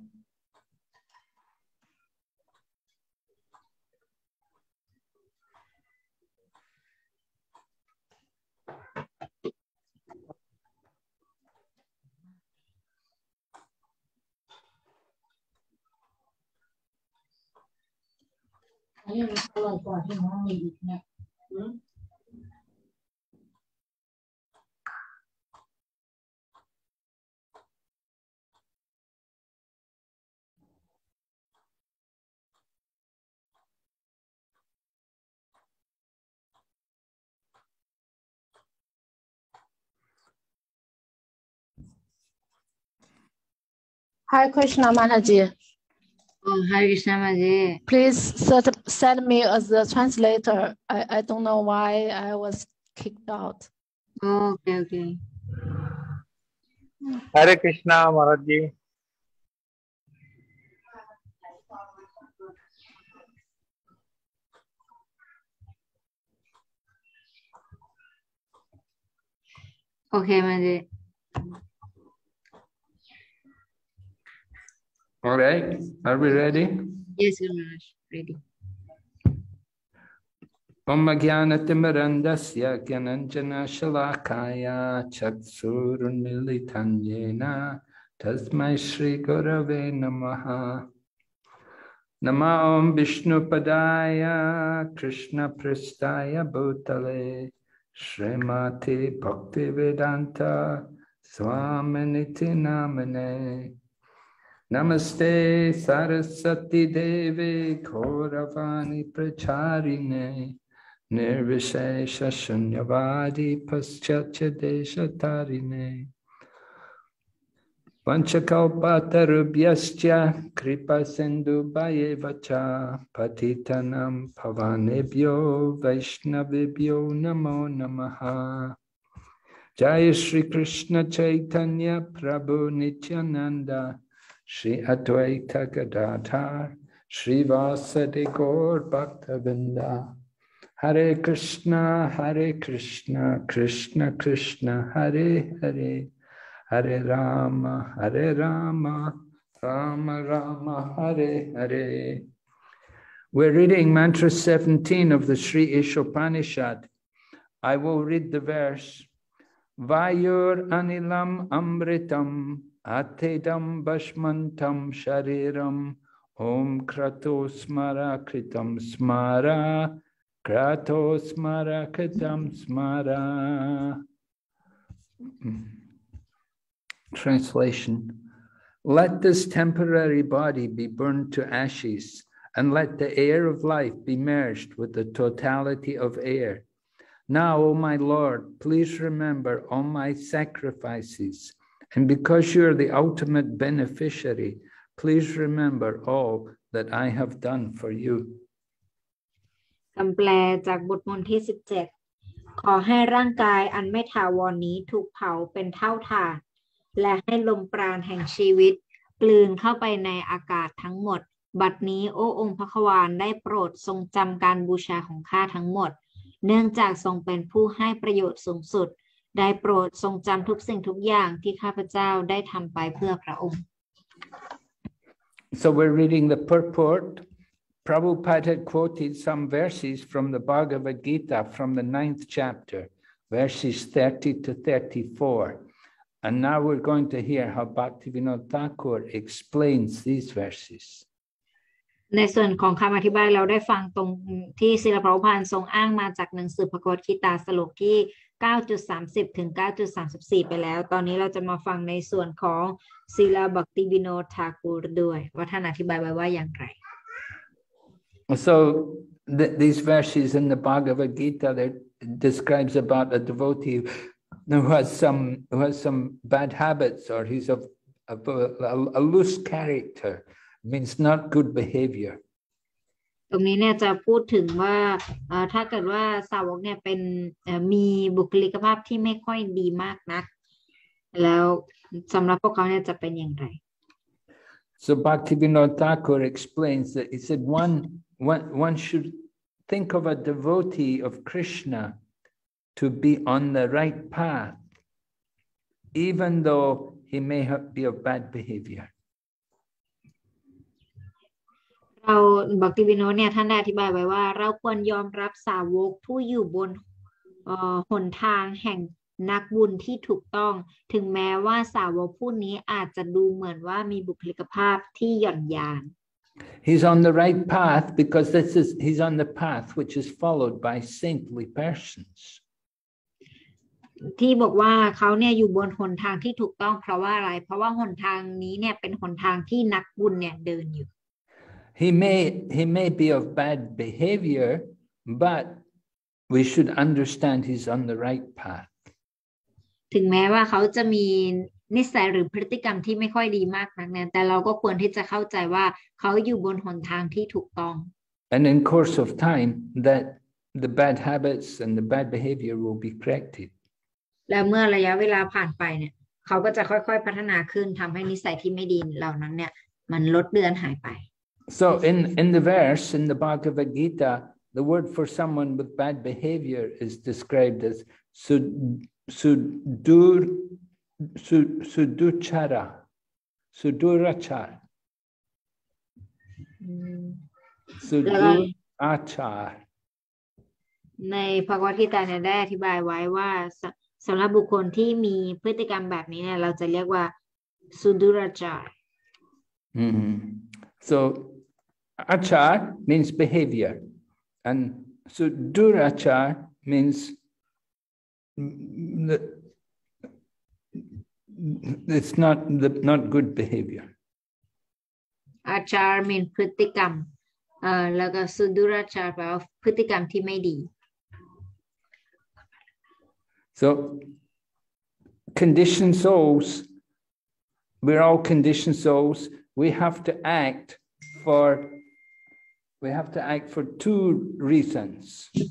อันนี้มันอร่อยกว่าที่น้องมีอีกเนี่ยHi Krishna Mataji. Oh, Hare Krishna Mataji. Please send me as the translator. I don't know why I was kicked out. Oh, okay. Hare Krishna Mataji. Okay, Mataji. All right, are we ready? Yes, Maharaj, ready. Om Jnanatimmirandasya Gyananjana Shalakaya Chaksurunmilitanjena Tasmai Shri Gurave Namaha. Nama Om Vishnu Padaya Krishna Pristaya Bhutale Srimati Bhaktivedanta Swaminiti Namane. Namaste Saraswati Devi Gauravani Pracharine Nirvishesha Shunyavadi Paschatya Deshatarine Panchakalpatarubhyascha Kripa Sindhu Bhayevacha Patitanam Pavanebhyo Vaishnavibhyo Namo Namaha. Jai Shri Krishna Chaitanya Prabhu Nityananda Shri Advaita Gadadhar Shri Vasadi Gaur Bhaktavinda. Hare Krishna Krishna Krishna Hare Hare Hare Rama Rama Rama Hare Hare. We're reading mantra 17 of the Sri Ishopanishad. I will read the verse. Vayur anilam amritam atedam bashmantam shariram om krato smara kritam smara krato smara kritam smara. Translation. Let this temporary body be burned to ashes, and let the air of life be merged with the totality of air. Now, O my Lord, please remember all my sacrifices, and because you are the ultimate beneficiary, please remember all that I have done for you. คำแปลจากบทมนต์ที่ 17 ขอให้ร่างกายอันไม่ถาวรนี้ถูกเผาเป็นเท่าฐานและให้ลมปราณแห่งชีวิตกลืนเข้าไปในอากาศทั้งหมดบัดนี้โอ้องค์พระควานได้โปรดทรงจำการบูชาของข้าทั้งหมดเนื่องจากทรงเป็นผู้ให้ประโยชน์สูงสุดได้โปรดทรงจำทุกสิ่งทุกอย่างที่ข้าพเจ้าได้ทำไปเพื่อพระองค์ So we're reading the purport. Prabhupada had quoted some verses from the Bhagavad Gita from the 9th chapter, verses 30 to 34. And now we're going to hear how Bhaktivinoda Thakur explains these verses. ในส่วนของคำอธิบายเราได้ฟังตรงที่ศิลปะพานทรงอ้างมาจากหนังสือพระกวดคีตาสโลกที่ 9.30 ถึง 9.34 ไปแล้วตอนนี้เราจะมาฟังในส่วนของศิลปะ Bhaktivinoda Thakur ด้วยว่าท่านอธิบายไว้ว่าอย่างไร So these verses in the Bhagavad Gita that describes about a devotee who has some bad habits or he's of a loose character, means not good behavior. ตรงนี้เนี่ยจะพูดถึงว่าถ้าเกิดว่าสาวกเนี่ยเป็นมีบุคลิกภาพที่ไม่ค่อยดีมากนักแล้วสำหรับพวกเขาเนี่ยจะเป็นอย่างไร So Bhaktivinoda Thakur explains that he said one should think of a devotee of Krishna to be on the right path, even though he may be of bad behavior. เราบักติวิโนเนี่ยท่านได้อธิบายไว้ว่าเราควรยอมรับสาวกผู้อยู่บนหนทางแห่งนักบุญที่ถูกต้องถึงแม้ว่าสาวกผู้นี้อาจจะดูเหมือนว่ามีบุคลิกภาพที่หย่อนยาน He's on the right path because he's on the path which is followed by saintly persons. ที่บอกว่าเขาเนี่ยอยู่บนหนทางที่ถูกต้องเพราะว่าอะไรเพราะว่าหนทางนี้เนี่ยเป็นหนทางที่นักบุญเนี่ยเดินอยู่ He may be of bad behavior, but we should understand he's on the right path. ถึงแม้ว่าเขาจะมีนิสัยหรือพฤติกรรมที่ไม่ค่อยดีมากนักเนี่ยแต่เราก็ควรที่จะเข้าใจว่าเขาอยู่บนหนทางที่ถูกต้อง And in course of time, that the bad habits and the bad behavior will be corrected. และเมื่อระยะเวลาผ่านไปเนี่ยเขาก็จะค่อยๆพัฒนาขึ้นทำให้นิสัยที่ไม่ดีเหล่านั้นเนี่ยมันลดเลือนหายไป So in the verse in the Bhagavad Gita, the word for someone with bad behavior is described as sudurachar. Sudurachar. ในภควกิตาเนี่ยได้อธิบายไว้ว่าสำหรับบุคคลที่มีพฤติกรรมแบบนี้เนี่ยเราจะเรียกว่าสุดุรจาร So achar means behavior and sudurachar means it's not good behavior. Achar means พฤติกรรมแล้วก็สุดุรจารแปลว่าพฤติกรรมที่ไม่ดี So conditioned souls, we're all conditioned souls. We have to act for two reasons.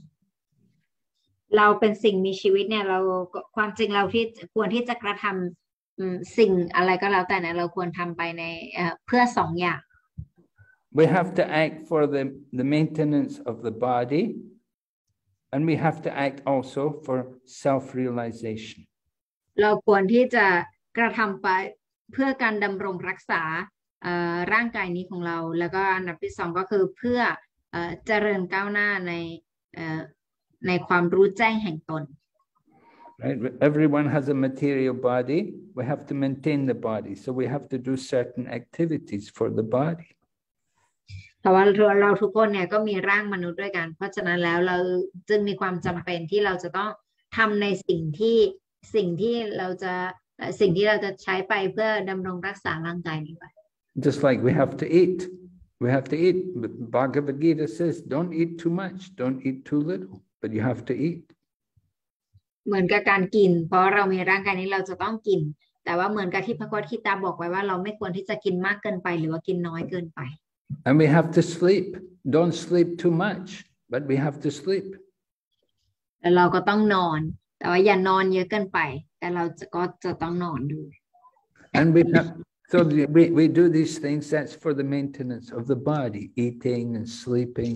เราเป็นสิ่งมีชีวิตเนี่ยเราความจริงเราที่ควรที่จะกระทำสิ่งอะไรก็แล้วแต่เนี่ยเราควรทำไปในเพื่อสองอย่าง We have to act for the maintenance of the body, and we have to act also for self-realization. เราควรที่จะกระทำไปเพื่อการดำรงรักษาร่างกายนี้ของเราแล้วก็อันดับที่สองก็คือเพื่อเจริญก้าวหน้าในความรู้แจ้งแห่งตน Right? Everyone has a material body. We have to maintain the body, so we have to do certain activities for the body. เพราะว่าเราทุกคนเนี่ยก็มีร่างมนุษย์ด้วยกันเพราะฉะนั้นแล้วเราจึงมีความจำเป็นที่เราจะต้องทำในสิ่งที่เราจะใช้ไปเพื่อดำรงรักษาร่างกายนี้ไว้ Just like we have to eat. We have to eat. Bhagavad Gita says, don't eat too much, don't eat too little, but you have to eat. เหมือนกับการกินเพราะเรามีร่างกายนี้เราจะต้องกินแต่ว่าเหมือนกับที่พระคัมภีร์บอกไว้ว่าเราไม่ควรที่จะกินมากเกินไปหรือว่ากินน้อยเกินไป And we have to sleep. Don't sleep too much, but we have to sleep. แล้วเราก็ต้องนอนแต่ว่าอย่านอนเยอะเกินไปแต่เราก็จะต้องนอนด้วย And so we do these things, that's for the maintenance of the body, eating and sleeping.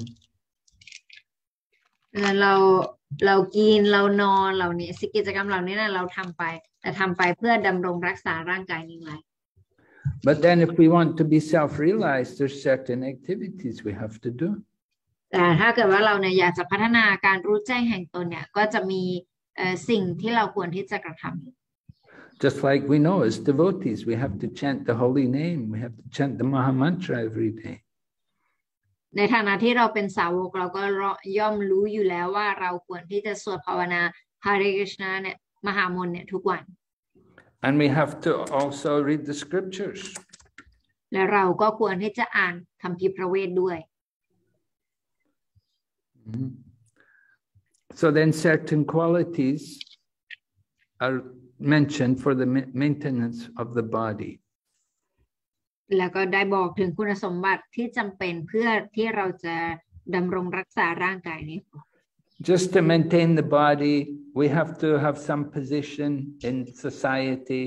เรากินเรานอนเหล่านี้กิจกรรมเหล่านี้นะเราทำไปแต่ทำไปเพื่อดำรงรักษาร่างกายนี้ไว้ But then if we want to be self-realized, there's certain activities we have to do. แต่ถ้าเกิดว่าเราเนี่ยอยากจะพัฒนาการรู้แจ้งแห่งตนเนี่ยก็จะมีสิ่งที่เราควรที่จะกระทำ Just like we know as devotees, we have to chant the holy name. We have to chant the Maha Mantra every day. ในฐานะที่เราเป็นสาวกเราก็ย่อมรู้อยู่แล้วว่าเราควรที่จะสวดภาวนา Hare Krishna เนี่ยมหามนต์เนี่ยทุกวัน And we have to also read the scriptures. และเราก็ควรที่จะอ่านคัมภีร์พระเวทด้วย So then certain qualities are mentioned for the maintenance of the body. แล้วก็ได้บอกถึงคุณสมบัติที่จำเป็นเพื่อที่เราจะดำรงรักษาร่างกายนี้ Just to maintain the body, we have to have some position in society.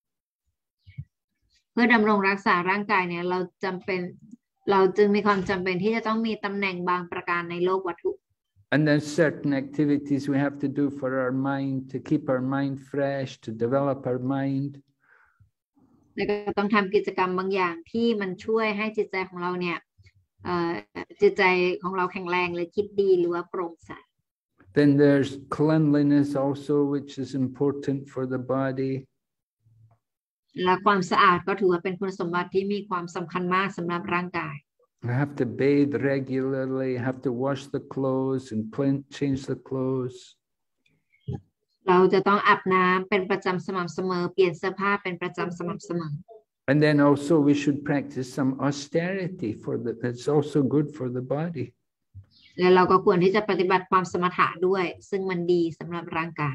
เพื่อดำรงรักษาร่างกายเนี่ยเราจึงมีความจำเป็นที่จะต้องมีตำแหน่งบางประการในโลกวัตถุ And then certain activities we have to do for our mind, to keep our mind fresh, to develop our mind. แล้วก็ต้องทำกิจกรรมบางอย่างที่มันช่วยให้จิตใจของเราเนี่ยจิตใจของเราแข็งแรงเลยคิดดีหรือว่าโปร่งใส Then there's cleanliness also, which is important for the body. และความสะอาดก็ถือว่าเป็นคุณสมบัติที่มีความสำคัญมากสำหรับร่างกาย I have to bathe regularly, have to wash the clothes and change the clothes. เราจะต้องอาบน้ำเป็นประจำสม่ำเสมอเปลี่ยนเสื้อผ้าเป็นประจำสม่ำเสมอ And then also we should practice some austerity it's also good for the body. และเราก็ควรที่จะปฏิบัติความสมถะด้วยซึ่งมันดีสำหรับร่างกาย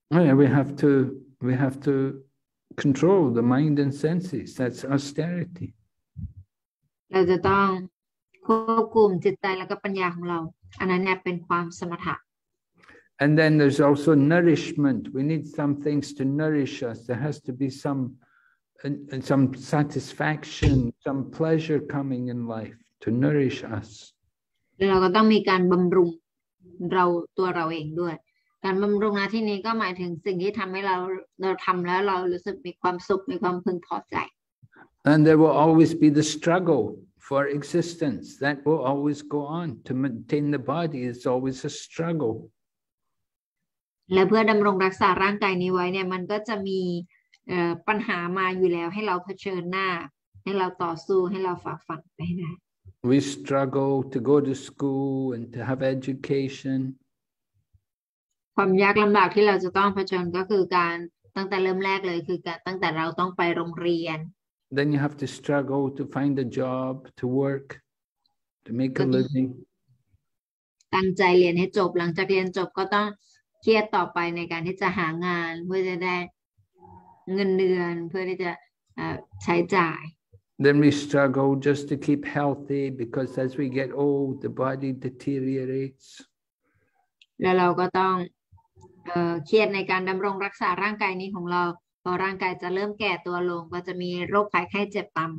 We have to control the mind and senses. That's austerity. เราจะต้องควบคุมจิตใจและก็ปัญญาของเราอันนั้นเนี่ยเป็นความสมถะ And then there's also nourishment. We need some things to nourish us. There has to be some satisfaction, some pleasure coming in life to nourish us. แล้วเราก็ต้องมีการบำรุงตัวเราเองด้วยการบำรุงที่นี้ก็หมายถึงสิ่งที่ทำให้เราทำแล้วเรารู้สึกมีความสุขมีความพึงพอใจ And there will always be the struggle for existence. That will always go on. To maintain the body is always a struggle. และเพื่อดำรงรักษาร่างกายนี้ไว้เนี่ยมันก็จะมีปัญหามาอยู่แล้วให้เราเผชิญหน้าให้เราต่อสู้ให้เราฝ่าฟันไปให้ได้ We struggle to go to school and to have education. ความยากลำบากที่เราจะต้องเผชิญก็คือการตั้งแต่เริ่มแรกเลยคือการตั้งแต่เราต้องไปโรงเรียน Then you have to struggle to find a job, to work, to make a living. ตั้งใจเรียนให้จบหลังจากเรียนจบก็ต้องเครียดต่อไปในการที่จะหางานเพื่อจะได้เงินเดือนเพื่อที่จะใช้จ่าย Then we struggle just to keep healthy because as we get old, the body deteriorates. แล้วเราก็ต้องเครียดในการดำรงรักษาร่างกายนี้ของเราพอร่างกายจะเริ่มแก่ตัวลงก็จะมีโรคภัยไข้เจ็บตามมา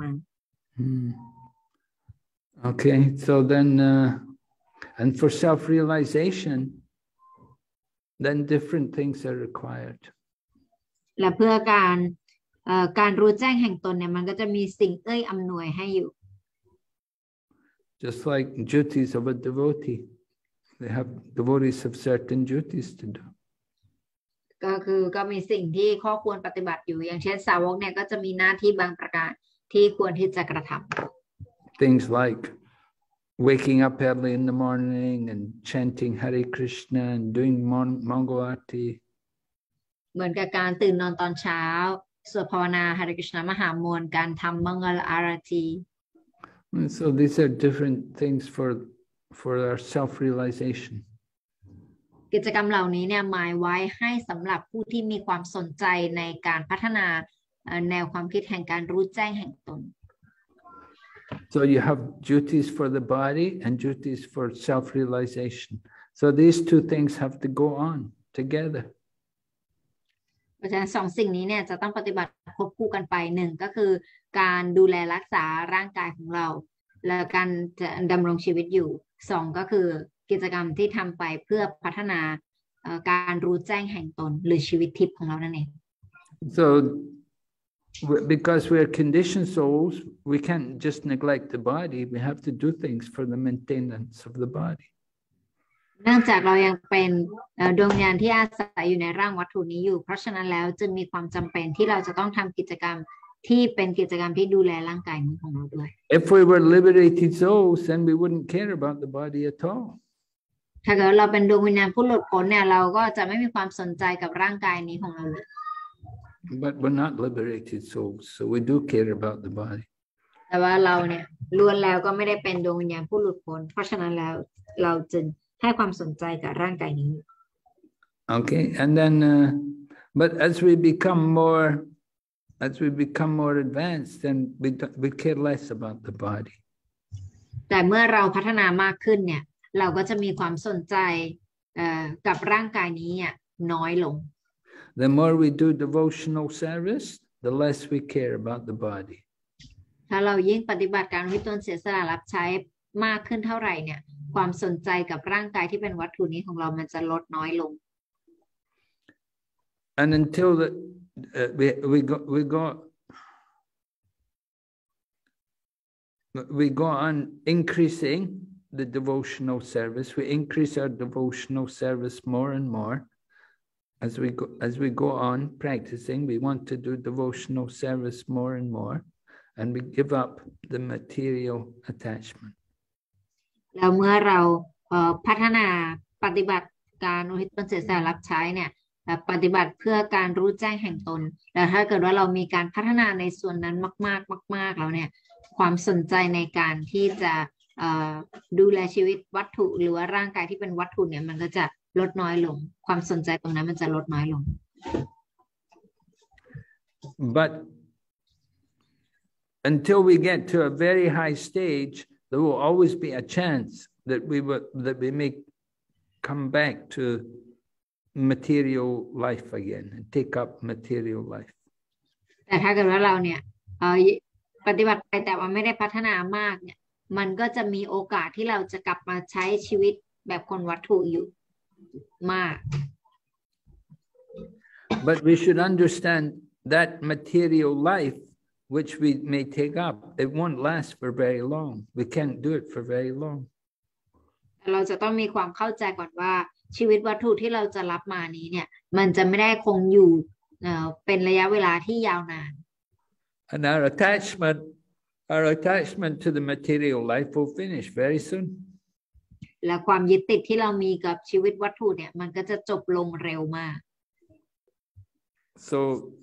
Okay, so then and for self-realization, then different things are required. และเพื่อการรู้แจ้งแห่งตนเนี่ยมันก็จะมีสิ่งอำนวยให้อยู่ Just like duties of a devotee, devotees have certain duties to do. ก็มีสิ่งที่ข้อควรปฏิบัติอยู่อย่างเช่นสาวกเนี่ยก็จะมีหน้าที่บางประการที่ควรที่จะกระทำ Things like waking up early in the morning and chanting Hare Krishna and doing Mangal Aarti. เหมือนกับการตื่นนอนตอนเช้าสวดภาวนา Hare Krishna มหามวลการทำมังกรอาราตี So these are different things for our self-realization. กิจกรรมเหล่านี้เนี่ยหมายไว้ให้สำหรับผู้ที่มีความสนใจในการพัฒนาแนวความคิดแห่งการรู้แจ้งแห่งตน So you have duties for the body and duties for self-realization. So these two things have to go on together. เพราะฉะนั้นสองสิ่งนี้เนี่ยจะต้องปฏิบัติควบคู่กันไปหนึ่งก็คือการดูแลรักษาร่างกายของเราและการจะดำรงชีวิตอยู่สองก็คือกิจกรรมที่ทำไปเพื่อพัฒนาการรู้แจ้งแห่งตนหรือชีวิตทิพย์ของเรานั่นเอง So because we are conditioned souls, we can't just neglect the body. We have to do things for the maintenance of the body. เนื่องจากเรายังเป็นดวงวิญญาณที่อาศัยอยู่ในร่างวัตถุนี้อยู่เพราะฉะนั้นแล้วจึงมีความจำเป็นที่เราจะต้องทำกิจกรรมที่เป็นกิจกรรมที่ดูแลร่างกายนี้ของเราด้วย If we were liberated souls, then we wouldn't care about the body at all. ถ้าเกิดเราเป็นดวงวิญญาณผู้หลุดพ้นเนี่ยเราก็จะไม่มีความสนใจกับร่างกายนี้ของเราเลย But we're not liberated souls, so we do care about the body. แต่ว่าเราเนี่ยล้วนแล้วก็ไม่ได้เป็นดวงวิญญาณผู้หลุดพ้นเพราะฉะนั้นแล้วเราจึงให้ความสนใจกับร่างกายนี้ Okay, and then, but as we become more advanced, then we care less about the body. แต่เมื่อเราพัฒนามากขึ้นเนี่ยเราก็จะมีความสนใจกับร่างกายนี้เนี่ยน้อยลง The more we do devotional service, the less we care about the body. ถ้าเรายิ่งปฏิบัติการวิตนเสียสละรับใช้มากขึ้นเท่าไหร่เนี่ยความสนใจกับร่างกายที่เป็นวัตถุนี้ของเรามันจะลดน้อยลง And until we we go on increasing the devotional service. We increase our devotional service more and more. As we go on practicing, we want to do devotional service more and more, and we give up the material attachment. แล้วเมื่อเราพัฒนาปฏิบัติการอุทิศตนเสียสละรับใช้เนี่ยปฏิบัติเพื่อการรู้แจ้งแห่งตนแล้วถ้าเกิดว่าเรามีการพัฒนาในส่วนนั้นมากแล้วเนี่ยความสนใจในการที่จะดูแลชีวิตวัตถุหรือว่าร่างกายที่เป็นวัตถุเนี่ยมันก็จะลดน้อยลงความสนใจตรงนั้นมันจะลดน้อยลง But until we get to a very high stage, there will always be a chance that we may come back to material life again and take up material life. แต่ถ้าเกิดว่าเราเนี่ยปฏิบัติไปแต่ว่าไม่ได้พัฒนามากเนี่ยมันก็จะมีโอกาสที่เราจะกลับมาใช้ชีวิตแบบคนวัตถุอยู่มาก But we should understand that material life which we may take up, it won't last for very long. We can't do it for very long. เราจะต้องมีความเข้าใจก่อนว่าชีวิตวัตถุที่เราจะรับมานี้เนี่ยมันจะไม่ได้คงอยู่เป็นระยะเวลาที่ยาวนาน And our attachment to the material life will finish very soon. และความยึดติดที่เรามีกับชีวิตวัตถุเนี่ยมันก็จะจบลงเร็วมาก So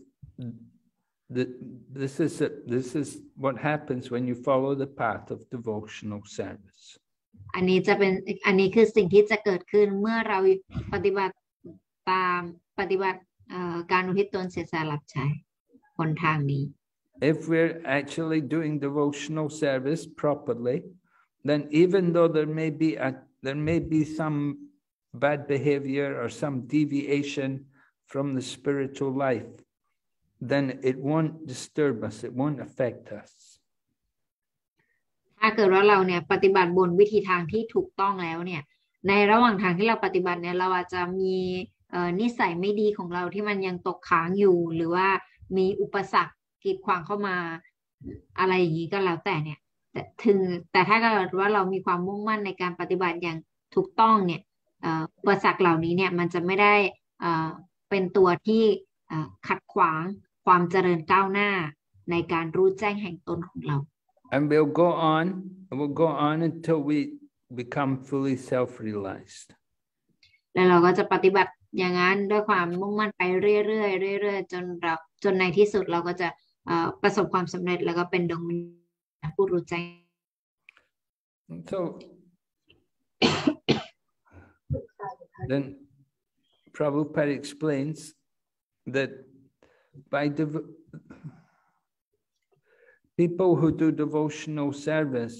this is what happens when you follow the path of devotional service. อันนี้คือสิ่งที่จะเกิดขึ้นเมื่อเราปฏิบัติการอุทิศตนเสียสละรับใช้หนทางนี้ If we're actually doing devotional service properly, then even though there may be some bad behavior or some deviation from the spiritual life, then it won't disturb us, it won't affect us. ถ้าเกิดว่าเราเนี่ยปฏิบัติบนวิธีทางที่ถูกต้องแล้วเนี่ยในระหว่างทางที่เราปฏิบัติเนี่ยเราอาจจะมีนิสัยไม่ดีของเราที่มันยังตกค้างอยู่หรือว่ามีอุปสรรคกีดขวางเข้ามาอะไรอย่างนี้ก็แล้วแต่เนี่ยแต่ถ้าเกิดว่าเรามีความมุ่งมั่นในการปฏิบัติอย่างถูกต้องเนี่ยอุปสรรคเหล่านี้เนี่ยมันจะไม่ได้เป็นตัวที่ขัดขวางความเจริญก้าวหน้าในการรู้แจ้งแห่งตนของเรา And we'll go on until we become fully self-realized. แล้วเราก็จะปฏิบัติอย่างนั้นด้วยความมุ่งมั่นไปเรื่อยๆจนในที่สุดเราก็จะประสบความสำเร็จแล้วก็เป็นดวงวิญญาณผู้รู้แจ้ง So then Prabhupada explains that by people who do devotional service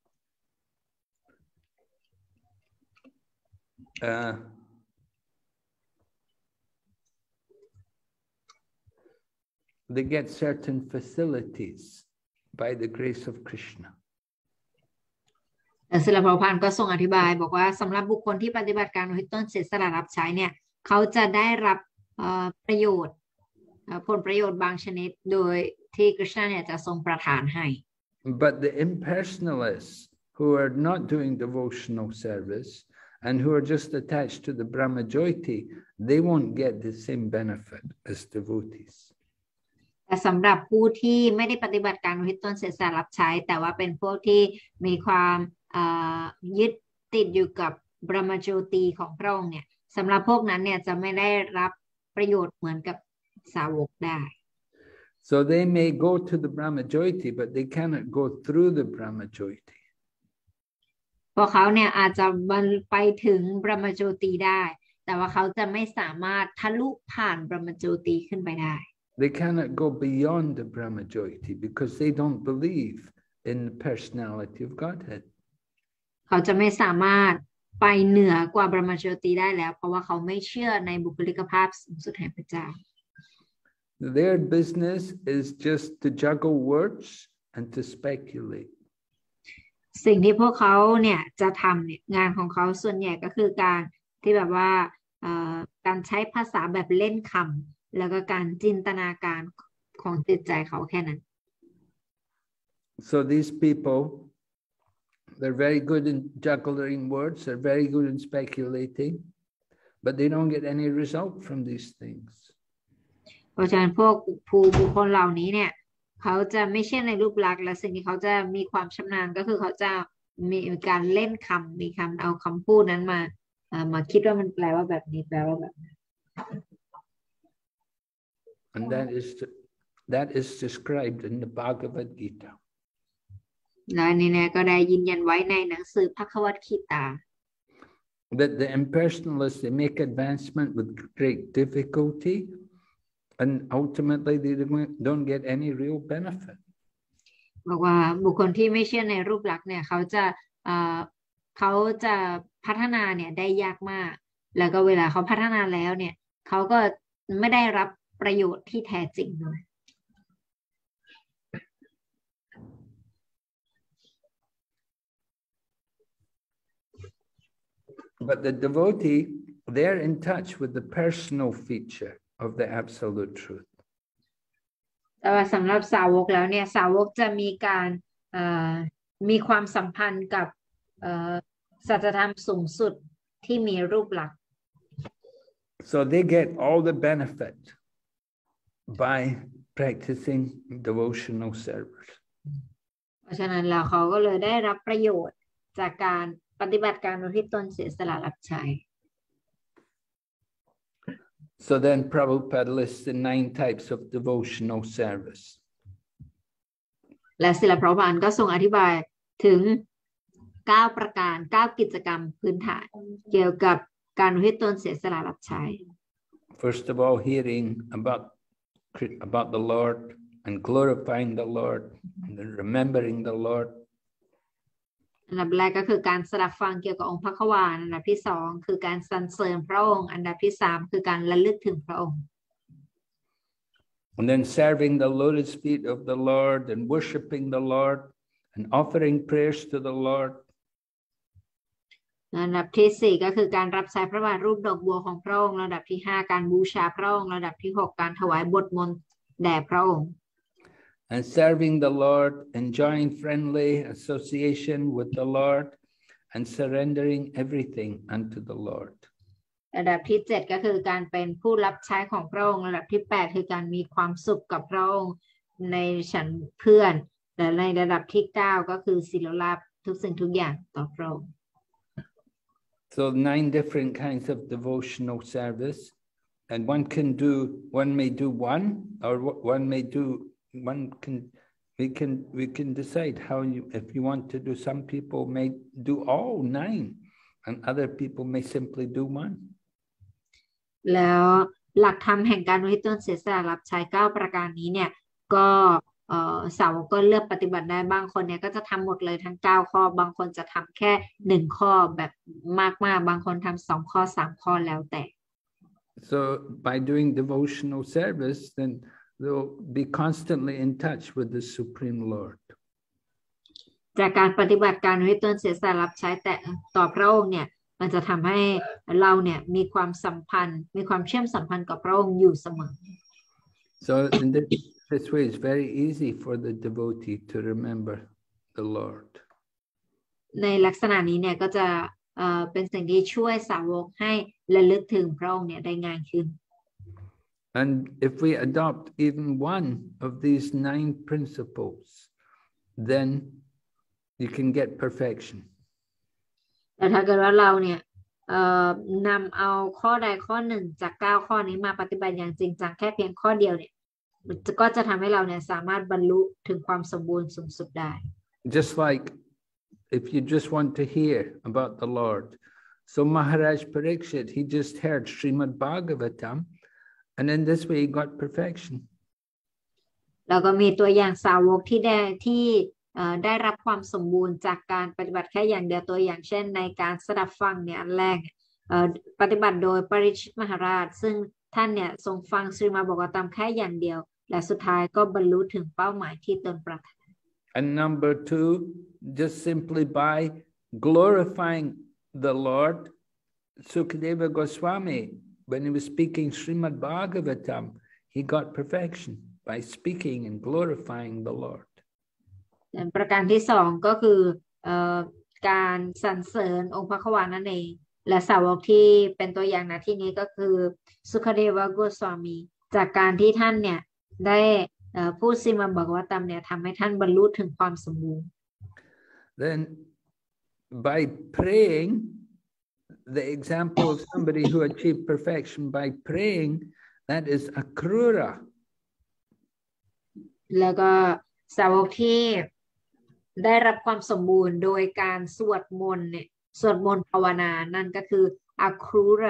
they get certain facilities by the grace of Krishna. ศิลปภพก็ทรงอธิบายบอกว่าสำหรับบุคคลที่ปฏิบัติการอุทิศตนเสียสละรับใช้เนี่ยเขาจะได้รับประโยชน์ผลประโยชน์บางชนิดโดยที่กฤษณะเนี่ยจะทรงประทานให้ But the impersonalists who are not doing devotional service and who are just attached to the Brahmajyoti, they won't get the same benefit as devotees. แต่สำหรับผู้ที่ไม่ได้ปฏิบัติการอุทิศตนเสียสละรับใช้แต่ว่าเป็นพวกที่มีความยึดติดอยู่กับบรมโจตีของพระองค์เนี่ยสำหรับพวกนั้นเนี่ยจะไม่ได้รับประโยชน์เหมือนกับสาวกได้ So they may go to the Brahmajyoti, but they cannot go through the Brahmajyoti. พวกเขาเนี่ยอาจจะไปถึงบรมโจตีได้แต่ว่าเขาจะไม่สามารถทะลุผ่านบรมโจตีขึ้นไปได้ They cannot go beyond the Brahmajyoti because they don't believe in the personality of Godhead. เขาจะไม่สามารถไปเหนือกว่าบรมโจตีได้แล้วเพราะว่าเขาไม่เชื่อในบุคลิกภาพสูงสุดแห่งพระเจ้า Their business is just to juggle words and to speculate. สิ่งที่พวกเขาเนี่ยจะทำเนี่ยงานของเขาส่วนใหญ่ก็คือการที่แบบว่าการใช้ภาษาแบบเล่นคำแล้วก็การจินตนาการของจิตใจเขาแค่นั้น So these people They're very good in juggling words. They're very good in speculating, but they don't get any result from these things. เพราะฉะนั้นพวกบุคคลเหล่านี้เนี่ยเขาจะไม่เชื่อในรูปลักษณ์และสิ่งที่เขาจะมีความชำนาญก็คือเขาจะมีการเล่นคำมีคำเอาคำพูดนั้นมาคิดว่ามันแปลว่าแบบนี้แปลว่าแบบนั้น And that is described in the Bhagavad Gita. และนี่เนี่ยก็ได้ยืนยันไว้ในหนังสือภควตคีตา That the impersonalists, they make advancement with great difficulty, and ultimately they don't get any real benefit. บอกว่าบุคคลที่ไม่เชื่อในรูปลักษณ์เนี่ยเขาจะพัฒนาเนี่ยได้ยากมากแล้วก็เวลาเขาพัฒนาแล้วเนี่ยเขาก็ไม่ได้รับประโยชน์ที่แท้จริงเลย But the devotee, they're in touch with the personal feature of the absolute truth. แต่ว่าสำหรับสาวกแล้วเนี่ยสาวกจะมีความสัมพันธ์กับสัจธรรมสูงสุดที่มีรูปลักษณ์ So they get all the benefit by practicing devotional service. เพราะฉะนั้นแล้วเขาก็เลยได้รับประโยชน์จากการปฏิบัติการอุทิศตนเสียสละรับใช้ So then Prabhupada lists the 9 types of devotional service. และศิลปพระพานก็ทรงอธิบายถึง9ประการ9กิจกรรมพื้นฐานเกี่ยวกับการอุทิศตนเสียสละรับใช้ First of all, hearing about the Lord and glorifying the Lord and then remembering the Lord. อันดับแรกก็คือการสดับฟังเกี่ยวกับองค์พระควารอันดับที่2คือการสรรเสริญพระองค์อันดับที่3คือการระลึกถึงพระองค์ And then serving the lotus feet of the Lord and worshiping the Lord and offering prayers to the Lord. อันดับที่4ก็คือการรับใช้พระบาทรูปดอกบัวของพระองค์ระดับที่5การบูชาพระองค์ระดับที่6การถวายบทมนต์แด่พระองค์ And serving the Lord, enjoying friendly association with the Lord, and surrendering everything unto the Lord. ระดับที่7ก็คือการเป็นผู้รับใช้ของพระองค์ระดับที่8คือการมีความสุขกับพระองค์ในฉันเพื่อนและในระดับที่9ก็คือศีลลาภทุกสิ่งทุกอย่างต่อพระองค์ So 9 different kinds of devotional service, and one may do one, or one may do. We can decide how if you want to do. Some people may do all 9, and other people may simply do one. แล้วหลักธรรมแห่งการอุทิศตนเสียสละรับใช้9ประการนี้เนี่ยก็สาวกก็เลือกปฏิบัติได้บางคนเนี่ยก็จะทำหมดเลยทั้ง9ข้อบางคนจะทำแค่1ข้อแบบมากๆบางคนทำ2ข้อ3ข้อแล้วแต่ So by doing devotional service, then they'll be constantly in touch with the Supreme Lord. จากการปฏิบัติการอุทิศตนเสียสละรับใช้แต่ต่อพระองค์เนี่ยมันจะทำให้เราเนี่ยมีความสัมพันธ์มีความเชื่อมสัมพันธ์กับพระองค์อยู่เสมอ So in this way, it's very easy for the devotee to remember the Lord. ในลักษณะนี้เนี่ยก็จะเป็นสิ่งที่ช่วยสาวกให้ระลึกถึงพระองค์เนี่ยได้ง่ายขึ้น And if we adopt even one of these 9 principles, then you can get perfection. แต่ถ้าเกิดว่าเราเนี่ยนำเอาข้อใดข้อหนึ่งจาก9ข้อนี้มาปฏิบัติอย่างจริงจังแค่เพียงข้อเดียวเนี่ยก็จะทำให้เราเนี่ยสามารถบรรลุถึงความสมบูรณ์สูงสุดได้ Just like if you just want to hear about the Lord. So Maharaj Parikshit, he just heard Srimad Bhagavatam, and in this way he got perfection. แล้วก็มีตัวอย่างสาวกที่ได้รับความสมบูรณ์จากการปฏิบัติแค่อย่างเดียวตัวอย่างเช่นในการสดับฟังเนี่ยอันแรกปฏิบัติโดยปริชิตมหาราชซึ่งท่านเนี่ยทรงฟังശ്രീมหาภารตามแค่อย่างเดียวและสุดท้ายก็บรรลุถึงเป้าหมายที่ตนปรารถนา And number 2, just simply by glorifying the Lord, Sukadeva Goswami, when he was speaking Srimad Bhagavatam, he got perfection by speaking and glorifying the Lord. ประการที่2ก็คือการสรรเสริญองค์พระขวานั่นเองและสาวกที่เป็นตัวอย่างนะที่นี้ก็คือสุขเดวะโกสวามีจากการที่ท่านเนี่ยได้พูดสิมาบอกว่าตามเนี่ยทำให้ท่านบรรลุถึงความสมบูรณ์ Then by praying, the example of somebody who achieved perfection by praying, that is akrura. แล้วก็สาวกที่ได้รับความสมบูรณ์โดยการสวดมนต์เนี่ยสวดมนต์ภาวนานั่นก็คืออาครูระ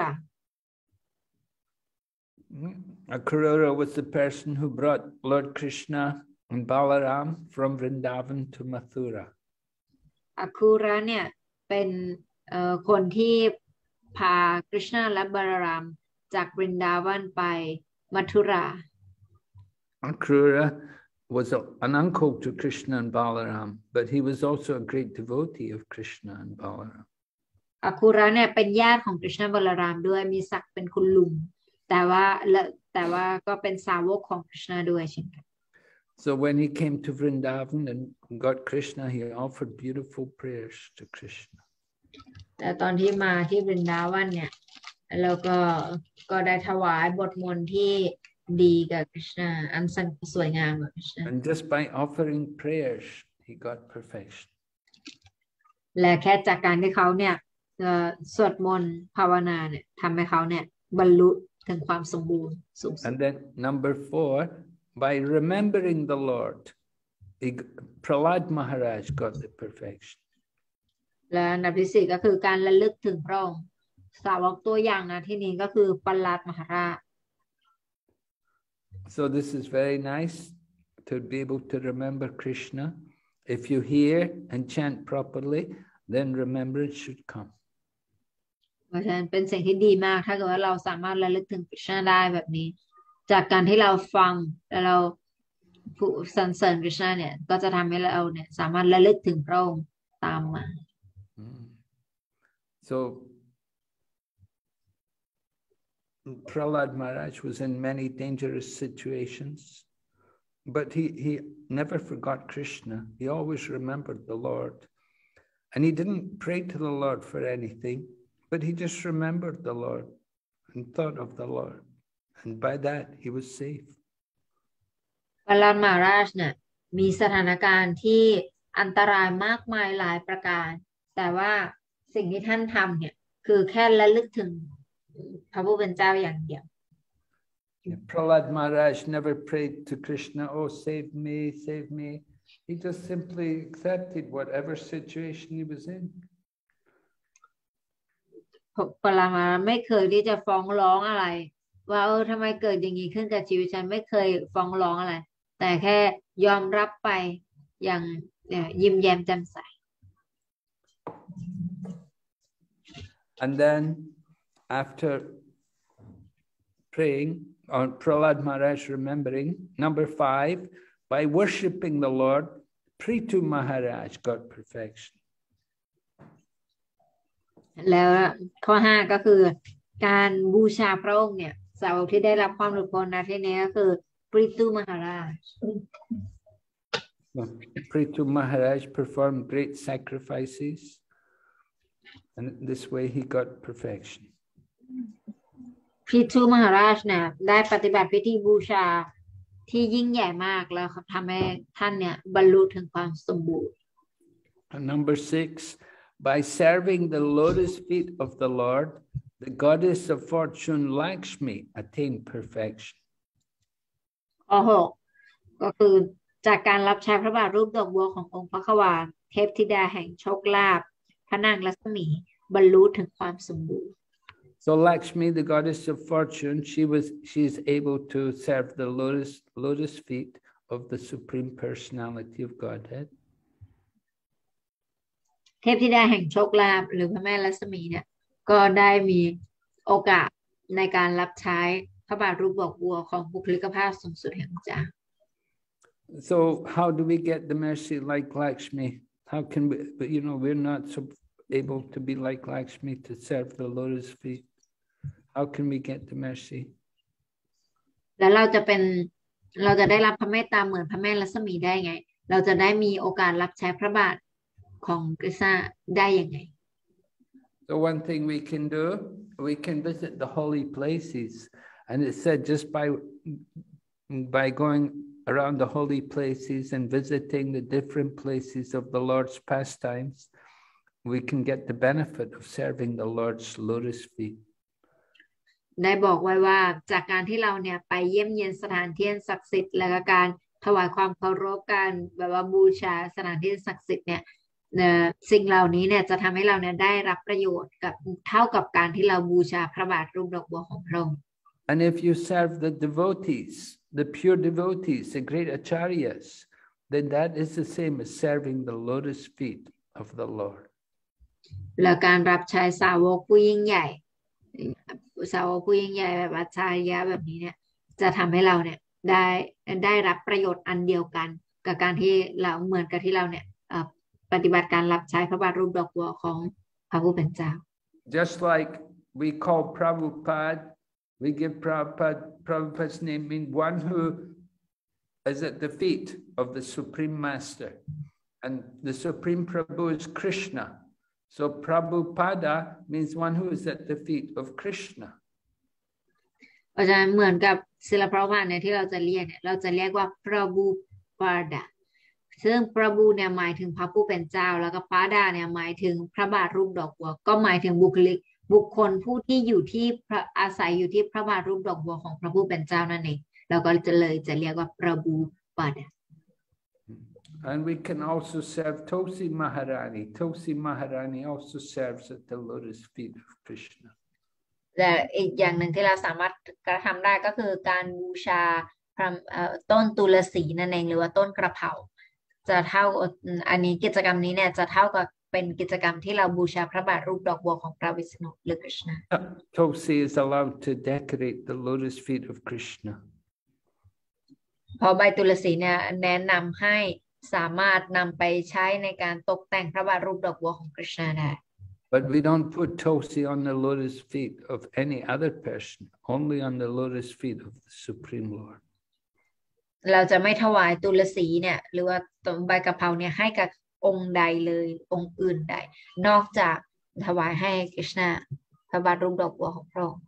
Akrura was the person who brought Lord Krishna and Balaram from Vrindavan to Mathura. อาครูระเนี่ยเป็นคนที่พาคริชนาและบาลารามจากบรินดาวันไปมัทุรา Akrura was an uncle to Krishna and Balaram, but he was also a great devotee of Krishna and Balaram. อาคูระเนี่ยเป็นญาติของคริชนาบาลารามด้วยมีศักดิ์เป็นคุณลุงแต่ว่าก็เป็นสาวกของคริชนาด้วยเช่นกัน So when he came to Vrindavan and got Krishna, he offered beautiful prayers to Krishna. แต่ตอนที่มาที่บรินดาวันเนี่ยแล้วก็ได้ถวายบทมนต์ที่ดีกับคริชนาอันสวยงามกับคริชนา And just by offering prayers, he got perfection. และแค่จากการที่เขาเนี่ยสวดมนต์ภาวนาเนี่ยทำให้เขาเนี่ยบรรลุถึงความสมบูรณ์สูงสุด And then number 4, by remembering the Lord, Prahlad Maharaj got the perfection. และอันดับที่ 4ก็คือการระลึกถึงพระองค์สาวกตัวอย่างนะที่นี้ก็คือประหลาดมหาราช So this is very nice to be able to remember Krishna. If you hear and chant properly, then remembrance should come. เพราะฉะนั้นเป็นสิ่งที่ดีมากถ้าเกิดว่าเราสามารถระลึกถึงคริชนาได้แบบนี้จากการที่เราฟังและเราสรรเสริญคริชนาเนี่ยก็จะทำให้เราเนี่ยสามารถระลึกถึงพระองค์ตามมา So Prahlad Maharaj was in many dangerous situations, but he never forgot Krishna. He always remembered the Lord. And he didn't pray to the Lord for anything, but he just remembered the Lord and thought of the Lord. And by that, he was safe. ประหลาดมหาราชเนี่ยมีสถานการณ์ที่อันตรายมากมายหลายประการแต่ว่าสิ่งที่ท่านทำเนี่ยคือแค่ระลึกถึงพระผู้เป็นเจ้าอย่างเดียว Prahlad Maharaj never prayed to Krishna, oh, save me, save me. He just simply accepted whatever situation he was in. ประหลาดมหาราชไม่เคยที่จะฟ้องร้องอะไรว่าทำไมเกิดอย่างนี้ขึ้นกับชีวิตฉันไม่เคยฟ้องร้องอะไรแต่แค่ยอมรับไปอย่างยิ้มแย้มแจ่มใส And then after praying, or Prahlad Maharaj remembering, number 5, by worshipping the Lord, Prithu Maharaj got perfection. แล้วข้อ 5ก็คือการบูชาพระองค์เนี่ยสาวกที่ได้รับความหลุดพ้นในที่นี้ก็คือปริตุมหาราช Prithu Maharaj performed great sacrifices, and this way he got perfection. ปริตุมหาราชเนี่ยได้ปฏิบัติพิธีบูชาที่ยิ่งใหญ่มากแล้วทำให้ท่านเนี่ยบรรลุถึงความสมบูรณ์ And number 6, by serving the lotus feet of the Lord, the goddess of fortune Lakshmi attained perfection. ข้อ 6ก็คือจากการรับใช้พระบาทรูปดอกบัวขององค์พระขวาเทพธิดาแห่งโชคลาภพระนางลักษมีบรรลุถึงความสมบูรณ์ So Lakshmi, the goddess of fortune, she is able to serve the lotus feet of the Supreme Personality of Godhead. เทพธิดาแห่งโชคลาภหรือพระแม่ลักษมีเนี่ยก็ได้มีโอกาสในการรับใช้พระบาทรูปดอกบัวของบุคลิกภาพสูงสุดแห่งพระเจ้า So how do we get the mercy like Lakshmi? How can we, but we're not so able to be like Lakshmi to serve the lotus feet. How can we get the mercy? แล้วเราจะได้รับพระเมตตาเหมือนพระแม่ลักษมีได้ไงเราจะได้มีโอกาสรับใช้พระบาทของกฤษณะได้ยังไง So one thing we can do, we can visit the holy places, and it said just by going around the holy places and visiting the different places of the Lord's pastimes, we can get the benefit of serving the Lord's lotus feet. ได้บอกไว้ว่าจากการที่เราเนี่ยไปเยี่ยมเยียนสถานที่ศักดิ์สิทธิ์และก็การถวายความเคารพการแบบว่าบูชาสถานที่ศักดิ์สิทธิ์เนี่ยสิ่งเหล่านี้เนี่ยจะทำให้เราเนี่ยได้รับประโยชน์กับเท่ากับการที่เราบูชาพระบาทรูปดอกบัวของพระองค์ And if you serve the devotees, the pure devotees, the great acharyas, then that is the same as serving the lotus feet of the Lord. และการรับใช้สาวกผู้ยิ่งใหญ่สาวกผู้ยิ่งใหญ่แบบอาจารย์แบบนี้เนี่ยจะทำให้เราเนี่ยได้รับประโยชน์อันเดียวกันกับการที่เราเหมือนกับที่เราเนี่ยปฏิบัติการรับใช้พระบาทรูปดอกบัวของพระผู้เป็นเจ้า Just like we call Prabhupada, we give Prabhupada's name mean one who is at the feet of the Supreme Master, and the Supreme Prabhu is Krishna. So Prabhupada means one who is at the feet of Krishna. เพราะฉะนั้นเหมือนกับศิลปะเนี่ยที่เราจะเรียกเนี่ยเราจะเรียกว่าพระบูปาดาซึ่งพระบูเนี่ยหมายถึงพระผู้เป็นเจ้าแล้วก็ปาดาเนี่ยหมายถึงพระบาทรูปดอกบัวก็หมายถึงบุคคลผู้ที่อยู่ที่อาศัยอยู่ที่พระบาทรูปดอกบัวของพระผู้เป็นเจ้านั่นเองเราก็จะเรียกว่าพระบูปาดา And we can also serve Tulsi Maharani. Tulsi Maharani also serves at the lotus feet of Krishna. และอีกอย่างหนึ่งที่เราสามารถกระทำได้ก็คือการบูชาต้นตุลสีนั่นเองหรือว่าต้นกระเพราจะเท่าอันนี้กิจกรรมนี้เนี่ยจะเท่ากับเป็นกิจกรรมที่เราบูชาพระบาทรูปดอกบัวของพระวิษณุหรือ Krishna. Tulsi is allowed to decorate the lotus feet of Krishna. เพราะใบตุลสีเนี่ยแนะนำให้สามารถนำไปใช้ในการตกแต่งพระบาทรูปดอกบัวของ Krishna ได้ But we don't put Tulsi on the lotus feet of any other person, only on the lotus feet of the Supreme Lord. เราจะไม่ถวายตุลสีเนี่ยหรือว่าใบกะเพราเนี่ยให้กับองค์ใดเลยองค์อื่นใดนอกจากถวายให้ Krishna พระบาทรูปดอกบัวของพระองค์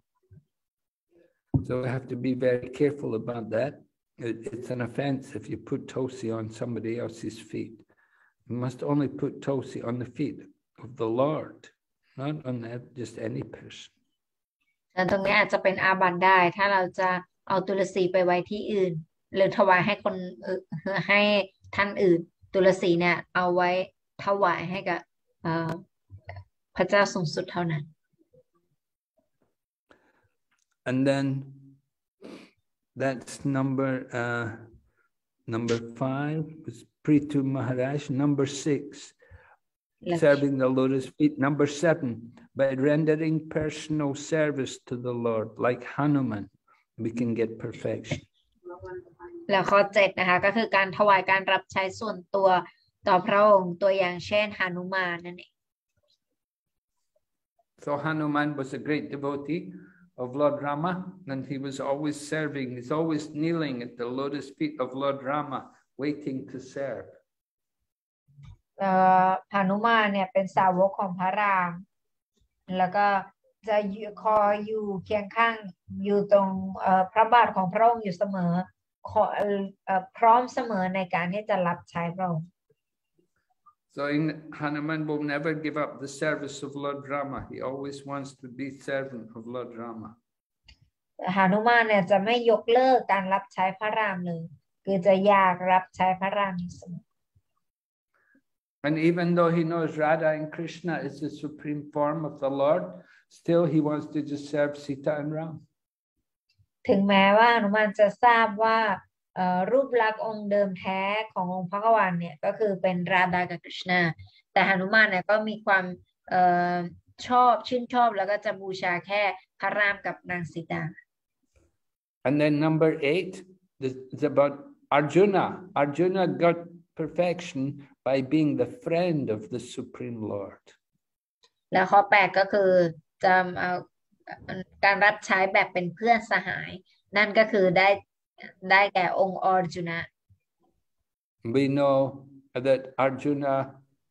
So we have to be very careful about that. It's an offense if you put Tulsi on somebody else's feet. You must only put Tulsi on the feet of the Lord, not on just any person. ตรงนี้อาจจะเป็นอาบัติได้ถ้าเราจะเอาตุลสีไปไว้ที่อื่นหรือถวายให้คนให้ท่านอื่นตุลสีเนี่ยเอาไว้ถวายให้กับพระเจ้าสูงสุดเท่านั้น And then that's number 5 was Prithu Maharaj. Number 6, serving the lotus feet. Number 7, by rendering personal service to the Lord, like Hanuman, we can get perfection. แล้วข้อ 7นะคะก็คือการถวายการรับใช้ส่วนตัวต่อพระองค์ตัวอย่างเช่นหนุมานนั่นเอง So Hanuman was a great devotee of Lord Rama, and he was always serving. He's always kneeling at the lotus feet of Lord Rama, waiting to serve. หนุมานเนี่ยเป็นสาวกของพระรามแล้วก็จะคอยอยู่เคียงข้างอยู่ตรงพระบาทของพระองค์อยู่เสมอพร้อมเสมอในการที่จะรับใช้พระองค์ So Hanuman will never give up the service of Lord Rama. He always wants to be servant of Lord Rama. หนุมานเนี่ยจะไม่ยกเลิกการรับใช้พระรามเลยคือจะอยากรับใช้พระรามเสมอ And even though he knows Radha and Krishna is the supreme form of the Lord, still he wants to just serve Sita and Ram. ถึงแม้ว่าหนุมานจะทราบว่ารูปลักษณ์องค์เดิมแท้ขององค์พระกวานเนี่ยก็คือเป็นราดากับกฤษณาแต่หนุมานเนี่ยก็มีความชื่นชอบแล้วก็จะบูชาแค่พระรามกับนางสีตา And then number 8 is about Arjuna. Arjuna got perfection by being the friend of the Supreme Lord. แล้วข้อ 8ก็คือจะการรับใช้แบบเป็นเพื่อนสหายนั่นก็คือได้แก่องค์อร์จุนะ We know that Arjuna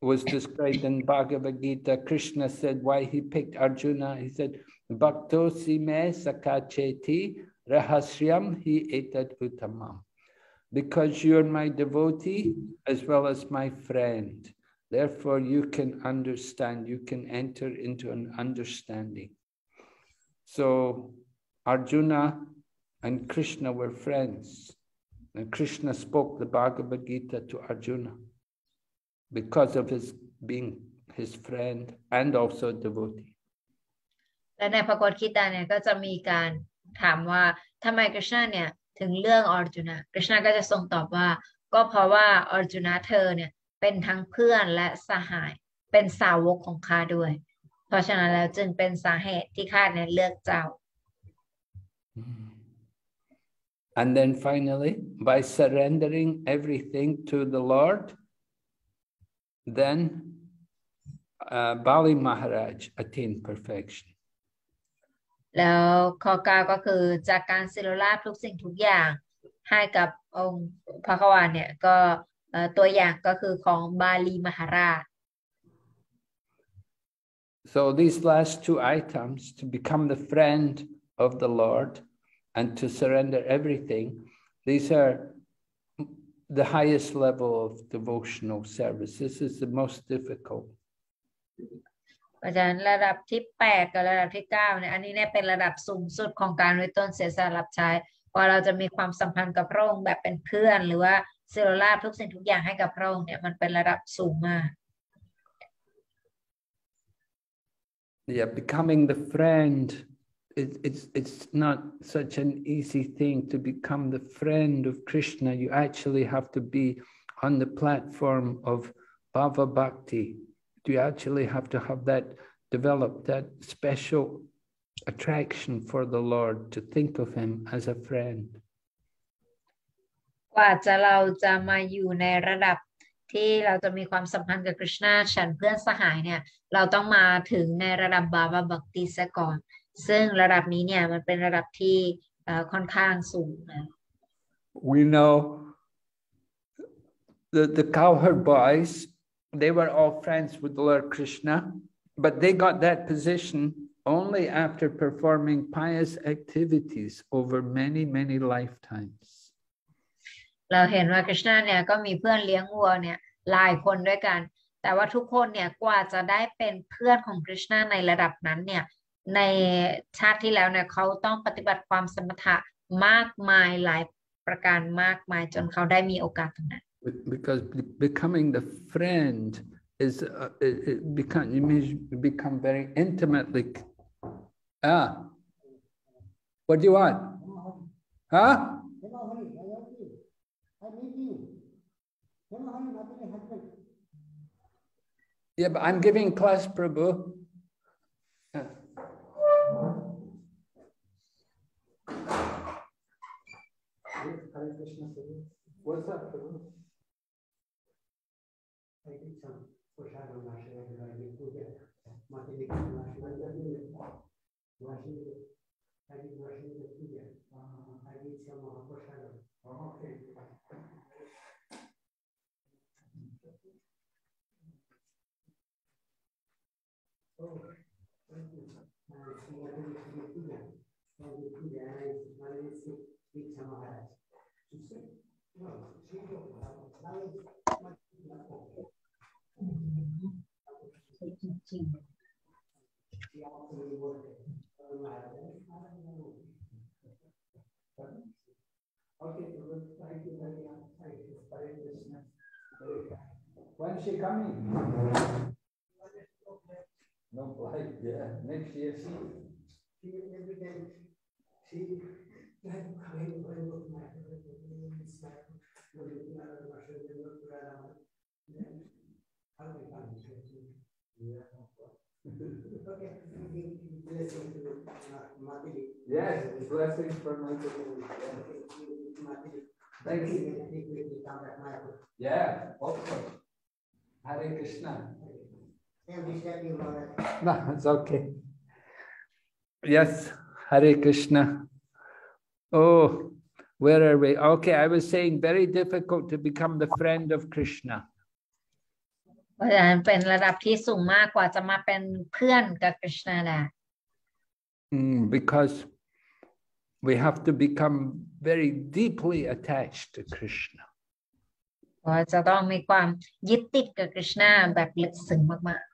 was described in Bhagavad Gita. Krishna said why he picked Arjuna. He said, Bhaktosi me sakacheti rahasyam hi etad uttamam. Because you're my devotee as well as my friend. Therefore, you can understand, you can enter into an understanding. So, Arjuna and Krishna were friends. And Krishna spoke the Bhagavad Gita to Arjuna because of his being his friend and also a devotee. และในพระกฏกีตาเนี่ยก็จะมีการถามว่าทำไมกฤษณะเนี่ยถึงเลือกอร์จุนะกฤษณะก็จะทรงตอบว่าก็เพราะว่าอร์จุนะเธอเนี่ยเป็นทั้งเพื่อนและสหายเป็นสาวกของข้าด้วยเพราะฉะนั้นแล้วจึงเป็นสาเหตุที่ข้าเนี่ยเลือกเจ้า And then finally, by surrendering everything to the Lord, then Bali Maharaj attained perfection. แล้วข้อ9ก็คือจากการสิโรราบทุกสิ่งทุกอย่างให้กับองค์พระขวานเนี่ยก็ตัวอย่างก็คือของบาลีมหาราช So these last two items, to become the friend of the Lord and to surrender everything, these are the highest level of devotional service. This is the most difficult. เพราะฉะนั้นระดับที่8กับระดับที่9เนี่ยอันนี้เนี่ยเป็นระดับสูงสุดของการไว้ต้นเสียสละรับใช้พอเราจะมีความสัมพันธ์กับพระองค์แบบเป็นเพื่อนหรือว่าสิโรราบทุกสิ่งทุกอย่างให้กับพระองค์เนี่ยมันเป็นระดับสูงมาก Yeah, becoming the friend, it's not such an easy thing to become the friend of Krishna. You actually have to be on the platform of Bhava Bhakti. You actually have to have that, develop that special attraction for the Lord, to think of him as a friend. กว่าเราจะมาอยู่ในระดับที่เราจะมีความสัมพันธ์กับกฤษณะฉันเพื่อนสหายเนี่ยเราต้องมาถึงในระดับบาบาบักติซะก่อนซึ่งระดับนี้เนี่ยมันเป็นระดับที่ค่อนข้างสูงนะ We know the cowherd boys, they were all friends with Lord Krishna, but they got that position only after performing pious activities over many, many lifetimes. เราเห็นว่ากฤษณะเนี่ยก็มีเพื่อนเลี้ยงวัวเนี่ยหลายคนด้วยกันแต่ว่าทุกคนเนี่ยกว่าจะได้เป็นเพื่อนของกฤษณะในระดับนั้นเนี่ยในชาติที่แล้วเนี่ยเขาต้องปฏิบัติความสมถะมากมายหลายประการมากมายจนเขาได้มีโอกาสตรงนั้น Because becoming the friend is you become very intimately. What do you want? Huh? Yeah, but I'm giving class, Prabhu. What's up, Prabhu? When is she coming? No flight, yeah. Next year. Yes, blessings for my Thank you. Yeah, also. Hare Krishna. No, it's okay. Yes, Hare Krishna. Oh, where are we? Okay, I was saying very difficult to become the friend of Krishna. เพราะฉะนั้นเป็นระดับที่สูงมากกว่าจะมาเป็นเพื่อนกับคริชนาได้ because we have to become very deeply attached to Krishna. เพราะจะต้องมีความยึดติดกับคริชนาแบบลึกซึ้งมาก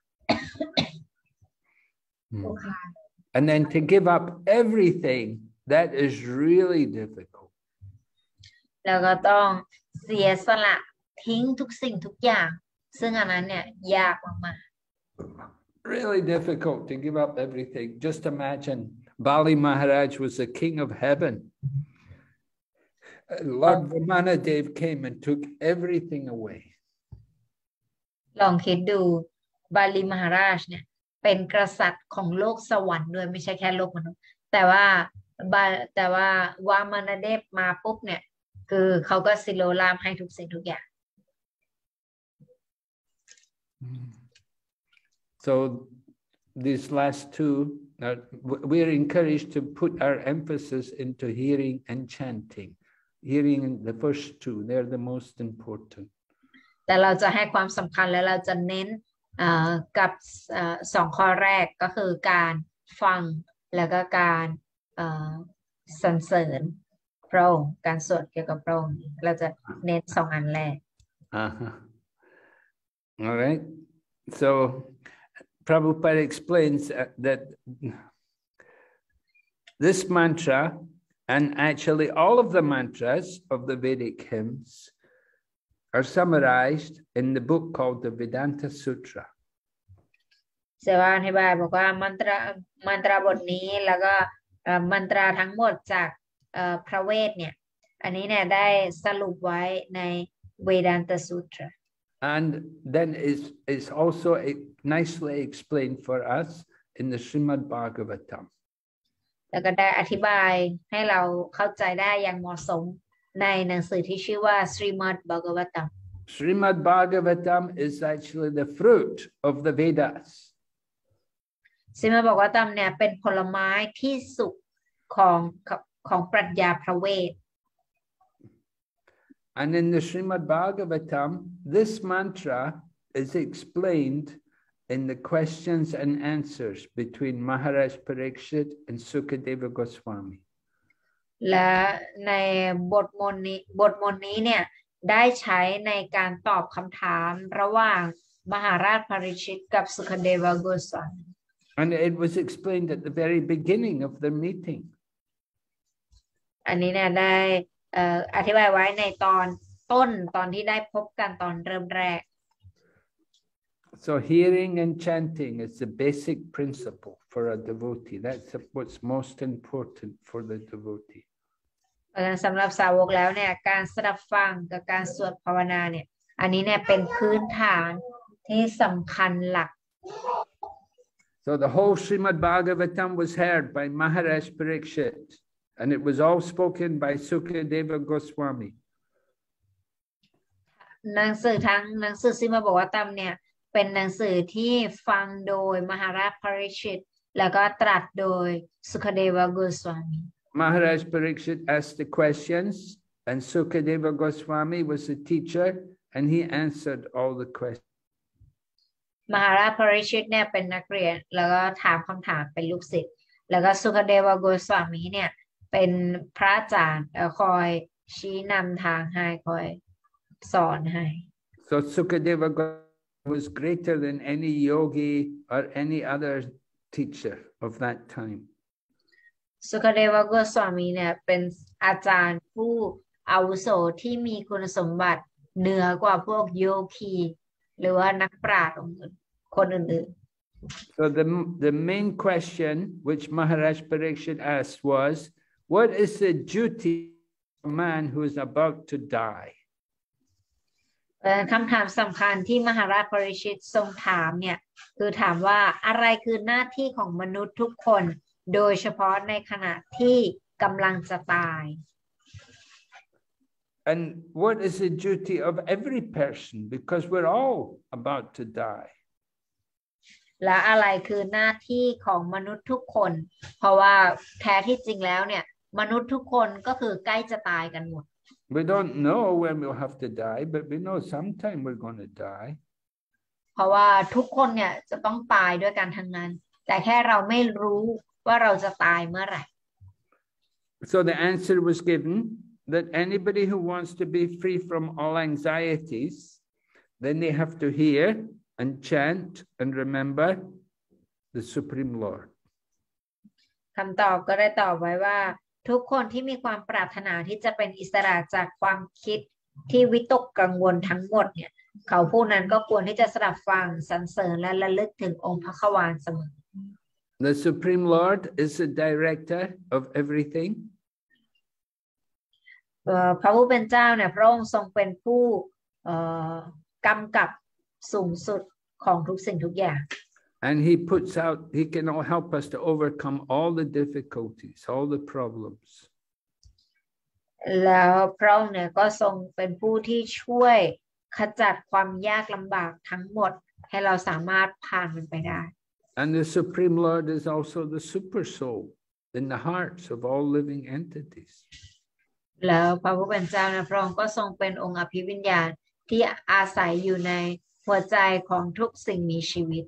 ๆ And then to give up everything, that is really difficult. แล้วก็ต้องเสียสละทิ้งทุกสิ่งทุกอย่างซึ่งอันนั้นเนี่ยยากมากๆ Really difficult to give up everything. Just imagine Bali Maharaj was the king of heaven. Lord Vamanadev came and took everything away. ลองคิดดูบาลีมหาราชเนี่ยเป็นกษัตริย์ของโลกสวรรค์ด้วยไม่ใช่แค่โลกมนุษย์แต่ว่าวามานเดฟมาปุ๊บเนี่ยคือเขาก็สิโลลามให้ทุกสิ่งทุกอย่าง So these last two, we are encouraged to put our emphasis into hearing and chanting. Hearing the first two, they're the most important. แต่เราจะให้ความสำคัญและเราจะเน้นกับสองข้อแรกก็คือการฟังแล้วก็การสรรเสริญพระองค์การสวดเกี่ยวกับพระองค์เราจะเน้นสองอันแรก All right. So Prabhupada explains that this mantra and actually all of the mantras of the Vedic hymns are summarized in the book called the Vedanta Sutra. เสวาอธิบายบอกว่ามันตราบทนี้แล้วก็มันตราทั้งหมดจากพระเวทเนี่ยอันนี้เนี่ยได้สรุปไว้ใน Vedanta Sutra And then it's also nicely explained for us in the Srimad Bhagavatam. แล้วก็ได้อธิบายให้เราเข้าใจได้อย่างเหมาะสมในหนังสือที่ชื่อว่า Srimad Bhagavatam. Srimad Bhagavatam is actually the fruit of the Vedas. Srimad Bhagavatam เนี่ยเป็นผลไม้ที่สุกของปรัชญาพระเวท And in the Srimad Bhagavatam, this mantra is explained in the questions and answers between Maharaj Parikshit and Sukadeva Goswami. และในบทมนต์นี้เนี่ยได้ใช้ในการตอบคำถามระหว่างมหาราชปริชิตกับสุคเดวโกสวามี And it was explained at the very beginning of the meeting. อันนี้เนี่ยได้อธิบายไว้ในตอนที่ได้พบกันตอนเริ่มแรก So hearing and chanting is the basic principle for a devotee. That's what's most important for the devotee. สำหรับสาวกแล้วเนี่ยการสดับฟังกับการสวดภาวนาเนี่ยอันนี้เนี่ยเป็นพื้นฐานที่สำคัญหลัก So the whole Srimad Bhagavatam was heard by Maharaj Parikshit, and it was all spoken by Sukadeva Goswami. หนังสือซิมาบอกว่าตามเนี่ยเป็นหนังสือที่ฟังโดยมหาราชปริชิตแล้วก็ตรัสโดยสุคเดวโกสวามี Maharaj Parikshit asked the questions, and Sukadeva Goswami was the teacher, and he answered all the questions. มหาราชปริชิตเนี่ยเป็นนักเรียนแล้วก็ถามคำถามเป็นลูกศิษย์แล้วก็สุคเดวโกสวามีเนี่ยเป็นพระอาจารย์คอยชี้นำทางให้คอยสอนให้ So Sukadeva was greater than any yogi or any other teacher of that time. สุคเดวโกสวามีเนี่ยเป็นอาจารย์ผู้อาวุโสที่มีคุณสมบัติเหนือกว่าพวกโยคีหรือว่านักปราชญ์คนอื่นๆ So the main question which Maharaj Parikshit asked was, what is the duty of a man who is about to die? คำถามสำคัญที่มหาราชปริชิตทรงถามเนี่ยคือถามว่าอะไรคือหน้าที่ของมนุษย์ทุกคนโดยเฉพาะในขณะที่กำลังจะตาย And what is the duty of every person? Because we're all about to die. และอะไรคือหน้าที่ของมนุษย์ทุกคนเพราะว่าแท้ที่จริงแล้วเนี่ยมนุษย์ทุกคนก็คือใกล้จะตายกันหมด We don't know when we'll have to die, but we know sometime we're going to die. พราะว่าทุกคนเนี่ยจะต้องตายด้วยกันทั้งนั้นแต่แค่เราไม่รู้ว่าเราจะตายเมื่อไหร่ So the answer was given that anybody who wants to be free from all anxieties, then they have to hear and chant and remember the Supreme Lord. คำตอบก็ได้ตอบไว้ว่าทุกคนที่มีความปรารถนาที่จะเป็นอิสระจากความคิดที่วิตกกังวลทั้งหมดเนี่ยเขาผู้นั้นก็ควรที่จะสดับฟังสรรเสริญและระลึกถึงองค์พระขวานเสมอ The Supreme Lord is the director of everything. พระผู้เป็นเจ้าเนี่ยพระองค์ทรงเป็นผู้กำกับสูงสุดของทุกสิ่งทุกอย่าง And he puts out, he can help us to overcome all the difficulties, all the problems. แล้วพระองค์เนี่ยก็ทรงเป็นผู้ที่ช่วยขจัดความยากลำบากทั้งหมดให้เราสามารถผ่านมันไปได้ And the Supreme Lord is also the super soul in the hearts of all living entities. แล้วพระผู้เป็นเจ้านะพระองค์ก็ทรงเป็นองค์อภิวิญญาณที่อาศัยอยู่ในหัวใจของทุกสิ่งมีชีวิต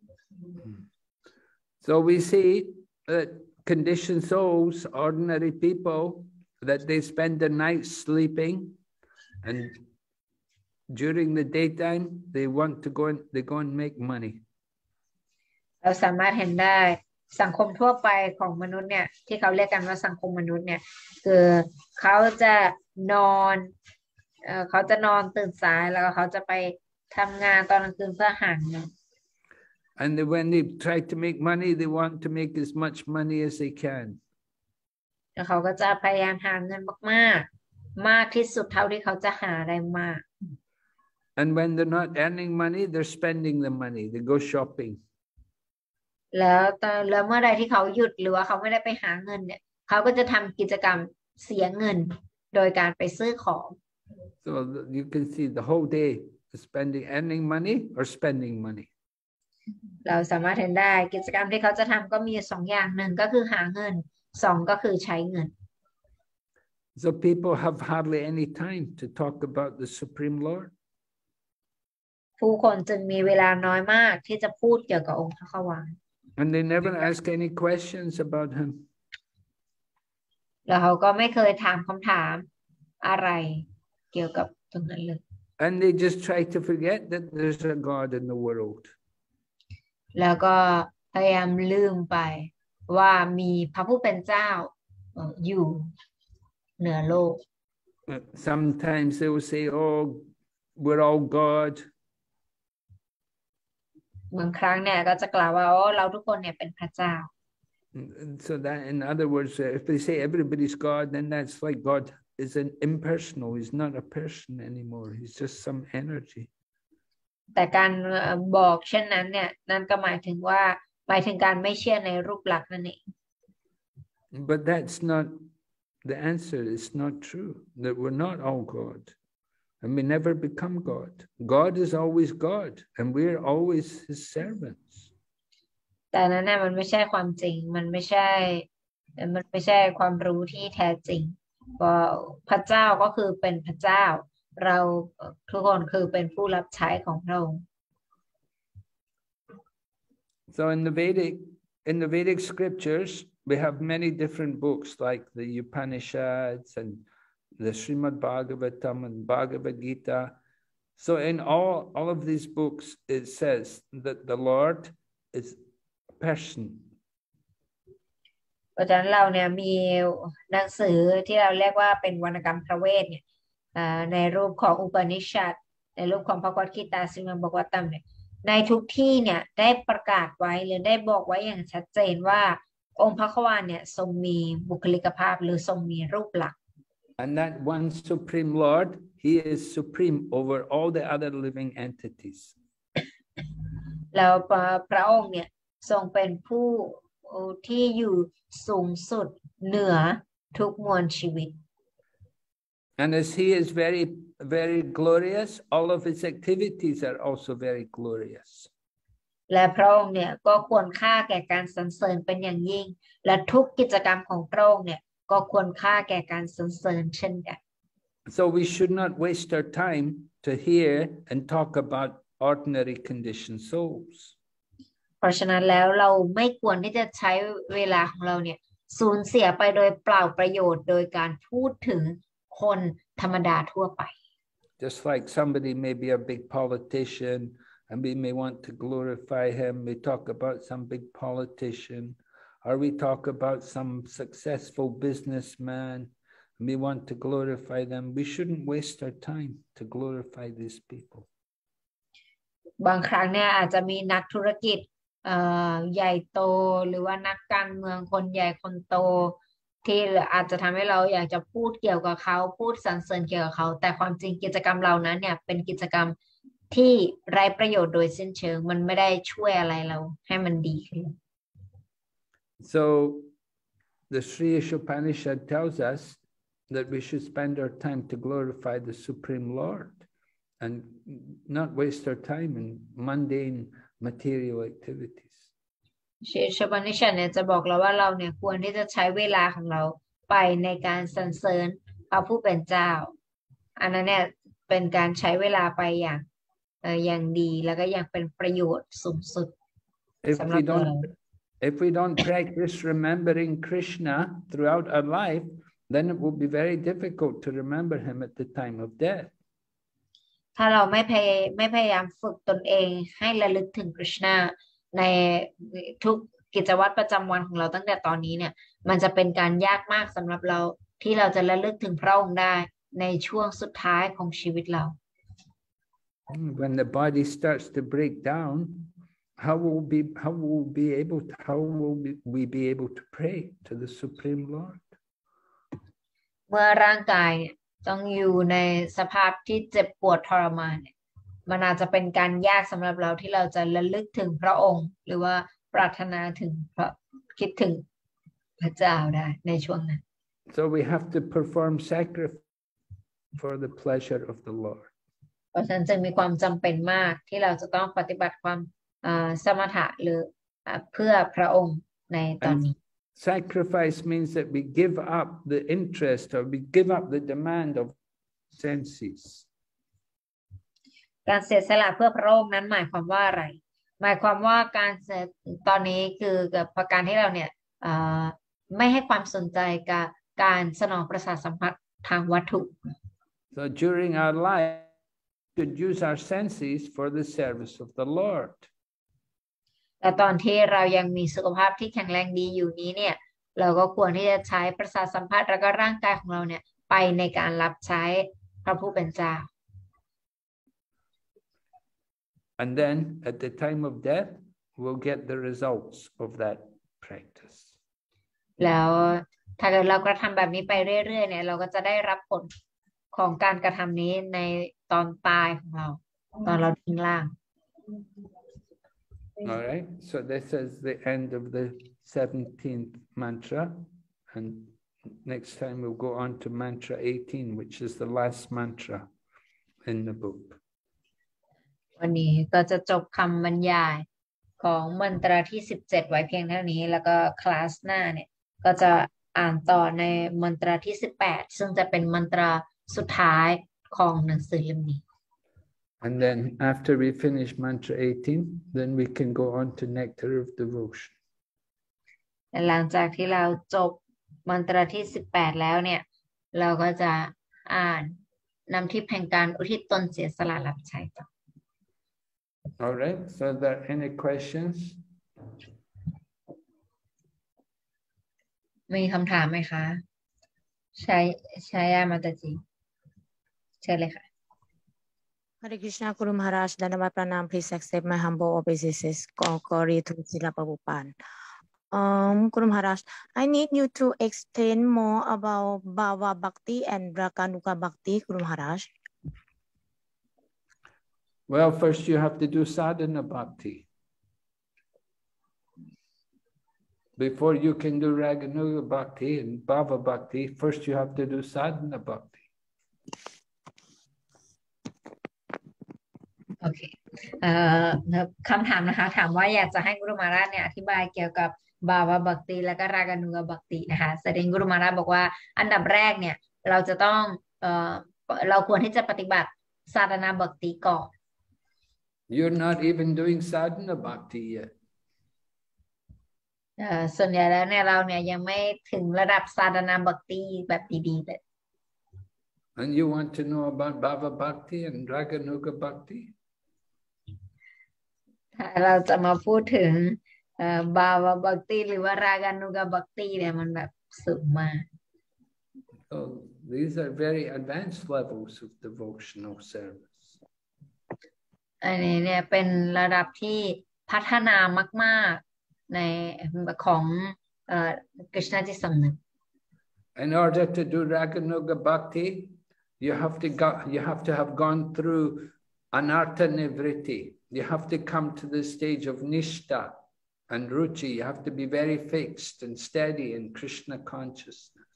So we see that conditioned souls, ordinary people, that they spend the night sleeping, and during the daytime they want to go and make money. เราสามารถเห็นได้สังคมทั่วไปของมนุษย์เนี่ยที่เขาเรียกกันว่าสังคมมนุษย์เนี่ยคือเขาจะนอนตื่นสายแล้วเขาจะไปทำงานตอนกลางคืนเพื่อหาเงิน And when they try to make money, they want to make as much money as they can. แล้วเขาก็จะพยายามหาเงินมากที่สุดเท่าที่เขาจะหาได้มาก And when they're not earning money, they're spending the money. They go shopping. แล้วเมื่อใดที่เขาหยุดหรือว่าเขาไม่ได้ไปหาเงินเนี่ยเขาก็จะทำกิจกรรมเสียเงินโดยการไปซื้อของ So you can see the whole day earning money or spending money. เราสามารถเห็นได้กิจกรรมที่เขาจะทำก็มีสองอย่างหนึ่งก็คือหาเงินสองก็คือใช้เงิน So people have hardly any time to talk about the Supreme Lord. ผู้คนจึงมีเวลาน้อยมากที่จะพูดเกี่ยวกับองค์พระขวาน And they never ask any questions about him. แล้วเขาก็ไม่เคยถามคำถามอะไรเกี่ยวกับตรงนั้นเลย And they just try to forget that there's a God in the world. แล้วก็พยายามลืมไปว่ามีพระผู้เป็นเจ้าอยู่เหนือโลก Sometimes they will say, "Oh, we're all God." บางครั้งเนี่ยก็จะกล่าวว่าเราทุกคนเนี่ยเป็นพระเจ้า So that, in other words, if they say everybody's God, then that's like God is an impersonal. He's not a person anymore. He's just some energy. แต่การบอกเช่นนั้นเนี่ยนั่นก็หมายถึงการไม่เชื่อในรูปลักษณ์นั่นเอง But that's not the answer. It's not true that we're not all God. And we never become God. God is always God, and we're always His servants. แต่นั้นน่ะมันไม่ใช่ความจริงมันไม่ใช่ความรู้ที่แท้จริงเพราะพระเจ้าก็คือเป็นพระเจ้าเราทุกคนคือเป็นผู้รับใช้ของพระองค์ So in the Vedic scriptures, we have many different books like the Upanishads and the Srimad Bhagavatam and Bhagavad Gita. So in all of these books, it says that the Lord is a person. เพราะฉะนั้นเราเนี่ยมีหนังสือที่เราเรียกว่าเป็นวรรณกรรมพระเวทเนี่ยในรูปของอุปนิชัดในรูปของพระกวดกีตาซึ่งมันบอกว่าตำเนี่ยในทุกที่เนี่ยได้ประกาศไว้หรือได้บอกไว้อย่างชัดเจนว่าองค์พระขวานเนี่ยทรงมีบุคลิกภาพหรือทรงมีรูปลักษณ์ And that one Supreme Lord, He is supreme over all the other living entities. แล้วพระองค์เนี่ยทรงเป็นผู้ที่อยู่สูงสุดเหนือทุกมวลชีวิต And as He is very, very glorious, all of His activities are also very glorious. และพระองค์เนี่ยก็ควรค่าแก่การสรรเสริญเป็นอย่างยิ่งและทุกกิจกรรมของพระองค์เนี่ยก็ควรค่าแก่การสรรเสริญเช่นกัน So we should not waste our time to hear and talk about ordinary conditioned souls. เพราะฉะนั้นแล้วเราไม่ควรที่จะใช้เวลาของเราเนี่ยสูญเสียไปโดยเปล่าประโยชน์โดยการพูดถึงคนธรรมดาทั่วไป Just like somebody may be a big politician and we may want to glorify him, we talk about some big politician, or we talk about some successful businessman, and we want to glorify them. We shouldn't waste our time to glorify these people. บางครั้งเนี่ยอาจจะมีนักธุรกิจใหญ่โตหรือว่านักการเมืองคนใหญ่คนโตที่อาจจะทำให้เราอยากจะพูดเกี่ยวกับเขาพูดสรรเสริญเกี่ยวกับเขาแต่ความจริงกิจกรรมเหล่านั้นเนี่ยเป็นกิจกรรมที่ไร้ประโยชน์โดยสิ้นเชิงมันไม่ได้ช่วยอะไรเราให้มันดีขึ้น So the Sri Ishopanishad tells us that we should spend our time to glorify the Supreme Lord and not waste our time in mundane material activities. ชีชปนิชันเนี่ยจะบอกเราว่าเราเนี่ยควรที่จะใช้เวลาของเราไปในการสรรเสริญพระผู้เป็นเจ้าอันนั้นเนี่ยเป็นการใช้เวลาไปอย่างดีแล้วก็ยังเป็นประโยชน์สูงสุดสำหรับเรา If we don't practice remembering Krishna throughout our life, then it will be very difficult to remember him at the time of death. ถ้าเราไม่พยายามฝึกตนเองให้ระลึกถึงคริชนาในทุกกิจวัตรประจำวันของเราตั้งแต่ตอนนี้เนี่ยมันจะเป็นการยากมากสำหรับเราที่เราจะระลึกถึงพระองค์ได้ในช่วงสุดท้ายของชีวิตเรา When the body starts to break down, how will we be able to pray to the Supreme Lord? เมื่อร่างกายต้องอยู่ในสภาพที่เจ็บปวดทรมานเนี่ยมันอาจจะเป็นการยากสำหรับเราที่เราจะระลึกถึงพระองค์หรือว่าปรารถนาถึงคิดถึงพระเจ้าได้ในช่วงนั้น So we have to perform sacrifice for the pleasure of the Lord. เพราะฉะนั้นจึงมีความจำเป็นมากที่เราจะต้องปฏิบัติความสมถะหรือเพื่อพระองค์ในตอนนี้ Sacrifice means that we give up the interest or we give up the demand of senses. การเสียสละเพื่อพระองค์นั้นหมายความว่าอะไรหมายความว่าการตอนนี้คือกับการที่เราเนี่ยไม่ให้ความสนใจกับการสนองประสาทสัมผัสทางวัตถุ So during our life we should use our senses for the service of the Lord. แต่ตอนที่เรายังมีสุขภาพที่แข็งแรงดีอยู่นี้เนี่ยเราก็ควรที่จะใช้ประสาทสัมผัสแล้วก็ร่างกายของเราเนี่ยไปในการรับใช้พระผู้เป็นเจ้า And then at the time of death we'll get the results of that practice. แล้วถ้าเกิดเรากระทำแบบนี้ไปเรื่อยๆเนี่ยเราก็จะได้รับผลของการกระทำนี้ในตอนตายของเราตอนเราทิ้งร่าง All right, so this is the end of the 17th mantra, and next time we'll go on to mantra 18, which is the last mantra in the book. วันนี้ก็จะจบคำบรรยายของมันตราที่17ไว้เพียงเท่านี้แล้วก็คลาสหน้าเนี่ยก็จะอ่านต่อในมันตราที่18ซึ่งจะเป็นมันตราสุดท้ายของหนังสือเล่มนี้ And then after we finish mantra 18, then we can go on to nectar of devotion. และหลังจากที่เราจบมันตราที่18แล้วเนี่ยเราก็จะอ่านนำทิพย์แห่งการอุทิศตนเสียสละรับใช้ต่อ All right, so are there any questions? มีคำถามไหมคะใช้มาตาจีเชิญเลยค่ะ Hare Krishna Guru Maharaj, Dhanavad Pranam, please accept my humble obeisances. Glory to Srila Prabhupada. Guru Maharaj, I need you to explain more about Bhava Bhakti and Raganuga Bhakti, Guru Maharaj. Well, first you have to do sadhana bhakti. Before you can do Raganuga Bhakti and Bhava Bhakti, first you have to do sadhana bhakti. โอเคคำถามนะคะถามว่าอยากจะให้กุรุมาราชเนี่ยอธิบายเกี่ยวกับบาวบักติและก็รากันุกบักตินะคะแสดงกุรุมาราชบอกว่าอันดับแรกเนี่ยเราจะต้องเราควรที่จะปฏิบัติสาธนาบักติก่อน You're not even doing sadhana bhakti yet. ส่วนใหญ่แล้วเนี่ยเราเนี่ยยังไม่ถึงระดับสาธนาบัคติแบบดีๆเลย And you want to know about Bhava Bhakti and Raganuga Bhakti? ถ้าเราจะมาพูดถึงบาวาบัคติหรือว่ารากานุกบัคติเนี่ยมันแบบสูงมาก Oh, these are very advanced levels of devotional service. อันนี้เนี่ยเป็นระดับที่พัฒนามากๆในของกฤษณจิตสำนึก In order to do Raganuga Bhakti, you have to have gone through Anartha Nivritti. You have to come to the stage of Nishta and Ruchi. You have to be very fixed and steady in Krishna consciousness.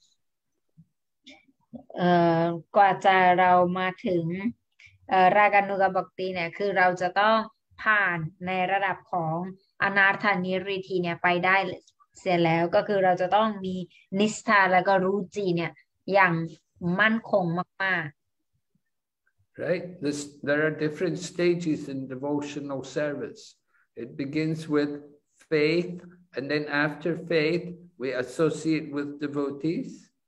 กว่าจะเรามาถึงรากานุกบัคติเนี่ยคือเราจะต้องผ่านในระดับของอนาถานิริธีเนี่ยไปได้เสร็จแล้วก็คือเราจะต้องมีนิสทาแล้วก็รูจิเนี่ยอย่างมั่นคงมากๆ Right? There are different stages in devotional service. It begins with faith, and then after faith, we associate with devotees.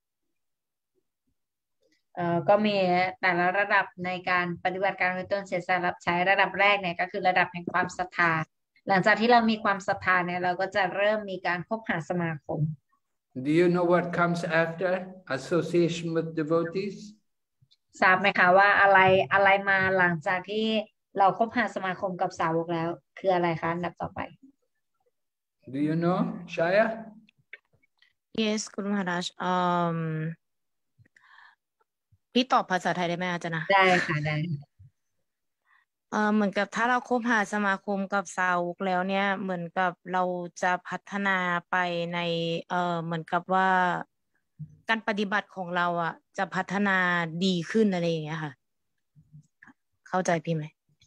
ก็มีแต่ละระดับในการปฏิบัติการโดยต้นเสร็จสำหรับใช้ระดับแรกเนี่ยก็คือระดับแห่งความศรัทธาหลังจากที่เรามีความศรัทธาเนี่ยเราก็จะเริ่มมีการคบหาสมาคม Do you know what comes after association with devotees? ทราบไหมคะว่าอะไรมาหลังจากที่เราคบหาสมาคมกับสาวกแล้วคืออะไรคะอันดับต่อไป Do you know, Shaya? Yes คุณมหาราชพี่ตอบภาษาไทยได้ไหมอาจารย์นะได้ค่ะได้เหมือนกับถ้าเราคบหาสมาคมกับสาวกแล้วเนี่ยเหมือนกับเราจะพัฒนาไปในเหมือนกับว่าการปฏิบัติของเราอ่ะจะพัฒนาดีขึ้นอะไรอย่างเงี้ยค่ะเข้าใจพี่ไหม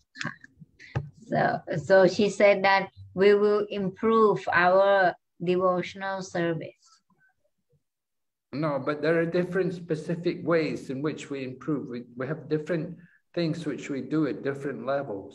so she said that we will improve our devotional service No, but there are different specific ways in which we improve. We have different things which we do at different levels.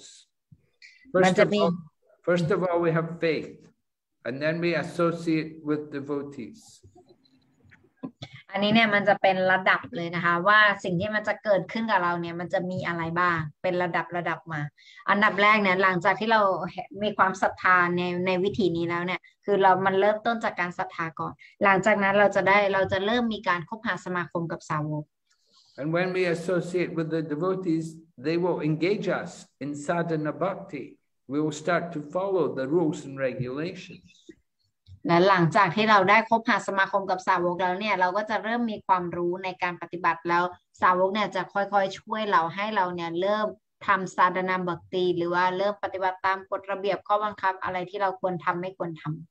First of all, we have faith, and then we associate with devotees. อันนี้เนี่ยมันจะเป็นระดับเลยนะคะว่าสิ่งที่มันจะเกิดขึ้นกับเราเนี่ยมันจะมีอะไรบ้างเป็นระดับมาอันดับแรกเนี่ยหลังจากที่เรามีความศรัทธาในวิธีนี้แล้วเนี่ยคือมันเริ่มต้นจากการศรัทธาก่อนหลังจากนั้นเราจะเริ่มมีการคบหาสมาคมกับสาวก And when we associate with the devotees, they will engage us in sadhana bhakti. We will start to follow the rules and regulations. และหลังจากที่เราได้คบหาสมาคมกับสาวกแล้วเนี่ยเราก็จะเริ่มมีความรู้ในการปฏิบัติแล้วสาวกเนี่ยจะค่อยๆช่วยเราให้เราเนี่ยเริ่มทำสาธนาบัคติหรือว่าเริ่มปฏิบัติตามกฎระเบียบข้อบังคับอะไรที่เราควรทำไม่ควรทำ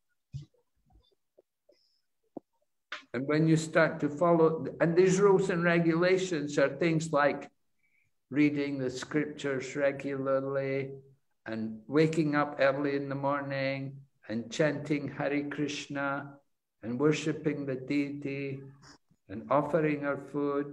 And when you start to follow, and these rules and regulations are things like reading the scriptures regularly and waking up early in the morning and chanting Hare Krishna and worshipping the deity and offering our food.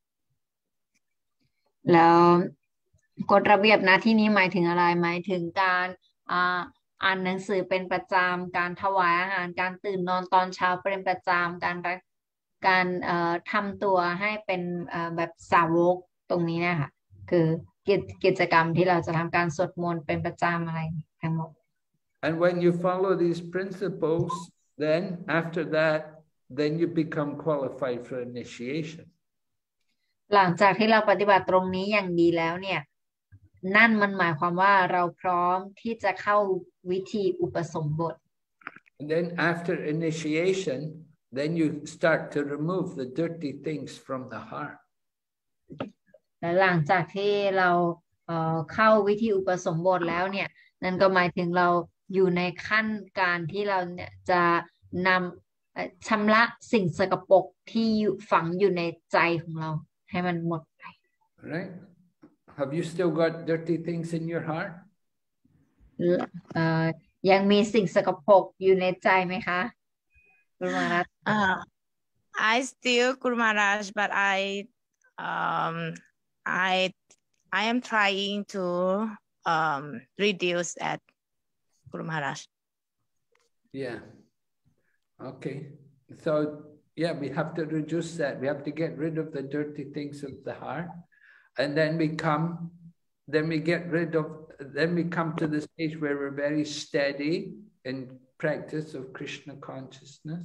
แล้วกฎระเบียบนะที่นี้หมายถึงอะไรหมายถึงการอ่านหนังสือเป็นประจำการถวายอาหารการตื่นนอนตอนเช้าเป็นประจำการทำตัวให้เป็นแบบสาวกตรงนี้นะคะคือกิจกรรมที่เราจะทำการสวดมนต์เป็นประจำอะไรทั้งหมด And when you follow these principles, then after that, then you become qualified for initiation. หลังจากที่เราปฏิบัติตรงนี้อย่างดีแล้วเนี่ยนั่นมันหมายความว่าเราพร้อมที่จะเข้าวิธีอุปสมบท And then after initiation, then you start to remove the dirty things from the heart. และหลังจากที่เราเข้าวิธีอุปสมบทแล้วเนี่ยนั่นก็หมายถึงเราอยู่ในขั้นการที่เราเนี่ยจะนำชำระสิ่งสกปรกที่ฝังอยู่ในใจของเราให้มันหมดไป Right? Have you still got dirty things in your heart? ยังมีสิ่งสกปรกอยู่ในใจไหมคะคุณมารัต I still Guru Maharaj but I am trying to reduce at Guru Maharaj. Yeah. Okay. So yeah, we have to reduce that. We have to get rid of the dirty things of the heart, and then we come to the stage where we're very steady in practice of Krishna consciousness.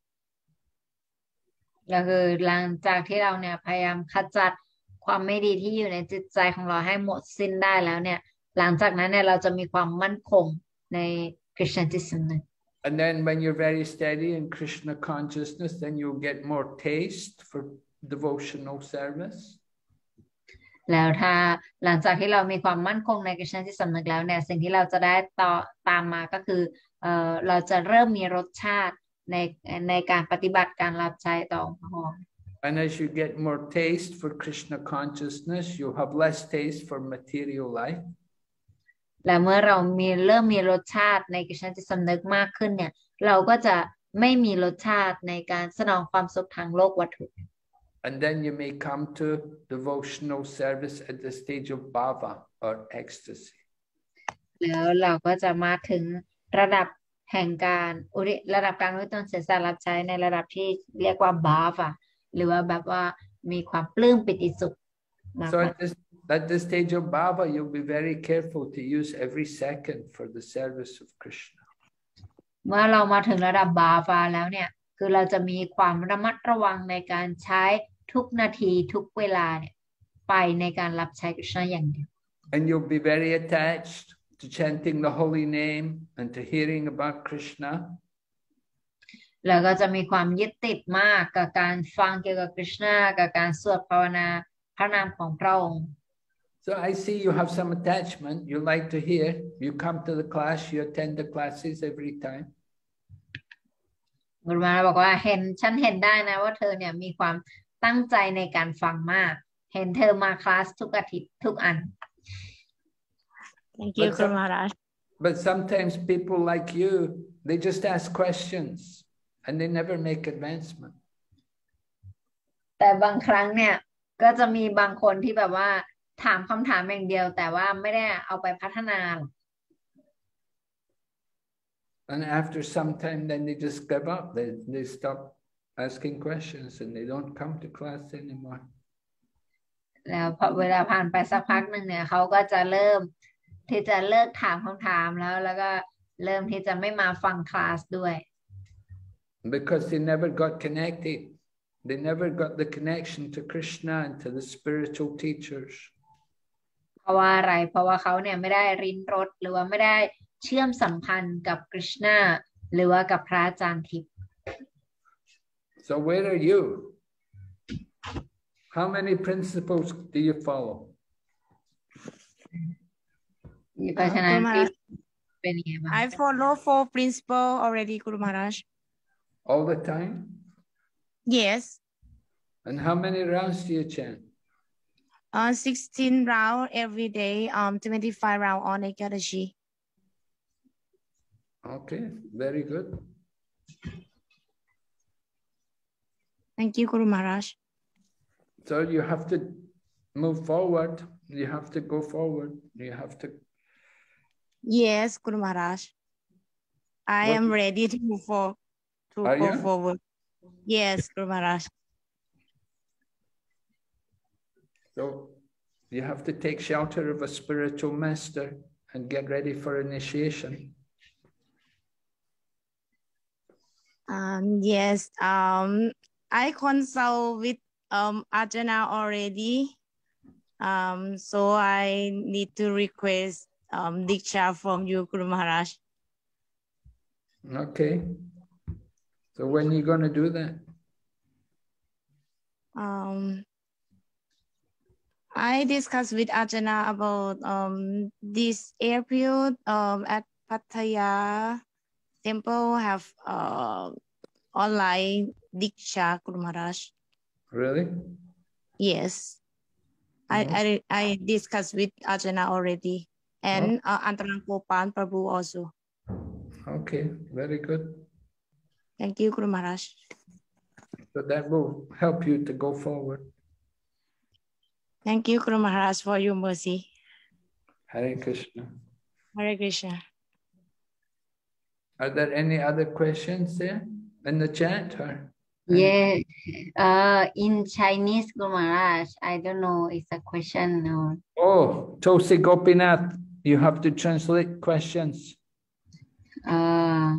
ก็คือหลังจากที่เราเนี่ยพยายามขจัดความไม่ดีที่อยู่ในจิตใจของเราให้หมดสิ้นได้แล้วเนี่ยหลังจากนั้นเนี่ยเราจะมีความมั่นคงใน Krishna จิตสำนึก And then when you're very steady in Krishna consciousness, then you'll get more taste for devotional service. แล้วถ้าหลังจากที่เรามีความมั่นคงใน Krishna จิตสำนึกแล้วเนี่ยสิ่งที่เราจะได้ตามมาก็คือเราจะเริ่มมีรสชาติในการปฏิบัติการรับใช้ต่อพระองค์ And as you get more taste for Krishna consciousness, you'll have less taste for material life. และเมื่อเราเริ่มมีรสชาติใน Krishna จิตสำนึกมากขึ้นเนี่ยเราก็จะไม่มีรสชาติในการสนองความสุขทางโลกวัตถุ And then you may come to devotional service at the stage of bhava or ecstasy. แล้วเราก็จะมาถึงระดับแห่งการระดับการอุทิศตนเสียสละรับใช้ในระดับที่เรียกว่าบาฟะหรือว่าแบบว่ามีความปลื้มปิติสุขมาก So at this stage of bhava, you'll be very careful to use every second for the service of Krishna. เมื่อเรามาถึงระดับบาฟะแล้วเนี่ยคือเราจะมีความระมัดระวังในการใช้ทุกนาทีทุกเวลาเนี่ยไปในการรับใช้ Krishna อย่างเดียว And you'll be very attached to chanting the holy name and to hearing about Krishna. แล้วก็จะมีความยึดติดมากกับการฟังเกี่ยวกับ Krishna กับการสวดภาวนาพระนามของพระองค์ So I see you have some attachment. You like to hear. You come to the class. You attend the classes every time. กุรุมาบอกว่าฉันเห็นได้นะว่าเธอเนี่ยมีความตั้งใจในการฟังมากเห็นเธอมาคลาสทุกอาทิตย์ทุกอัน Thank you, Guru Maharaj. But sometimes people like you, they just ask questions and they never make advancement. แต่บางครั้งเนี่ยก็จะมีบางคนที่แบบว่าถามคำถามอย่างเดียวแต่ว่าไม่ได้เอาไปพัฒนา And after some time, then they just give up. They stop asking questions and they don't come to class anymore. แล้วพอเวลาผ่านไปสักพักหนึ่งเนี่ยเขาก็จะเริ่มที่จะเลิกถามคำถามแล้วก็เริ่มที่จะไม่มาฟังคลาสด้วย Because they never got connected. They never got the connection to Krishna and to the spiritual teachers. เพราะว่าอะไรเพราะว่าเขาเนี่ยไม่ได้ริมรสหรือว่าไม่ได้เชื่อมสัมพันธ์กับกฤษณาหรือว่ากับพระอาจารย์ทิพย์ So where are you? How many principles do you follow? เพราะฉะนั้นเป็นยังไงบ้าง I follow 4 principles already, Guru Maharaj. All the time? Yes. And how many rounds do you chant? 16 round every day, 25 round on Ekadashi. Okay, very good. Thank you, Guru Maharaj. So you have to move forward. You have to go forward. You have to. Yes, Guru Maharaj. I am ready to move forward. To Are go you? forward. Yes, Guru Maharaj. So you have to take shelter of a spiritual master and get ready for initiation. Yes. I consult with Ajahn already. So I need to request Diksha from you, Guru Maharaj. Okay. So when are you going to do that? I discussed with Ajahn about this airfield at Pattaya temple have online Diksha, Guru Maharaj. Really? Yes. I discussed with Ajahn already and Antaran Gopal Prabhu also. Okay, very good. Thank you, Guru Maharaj. So that will help you to go forward. Thank you, Guru Maharaj, for your mercy. Hare Krishna. Hare Krishna. Are there any other questions there in the chat? Or? Yeah, in Chinese, Guru Maharaj, I don't know, it's a question or... Oh, Tulsi Gopinath, you have to translate questions. Hare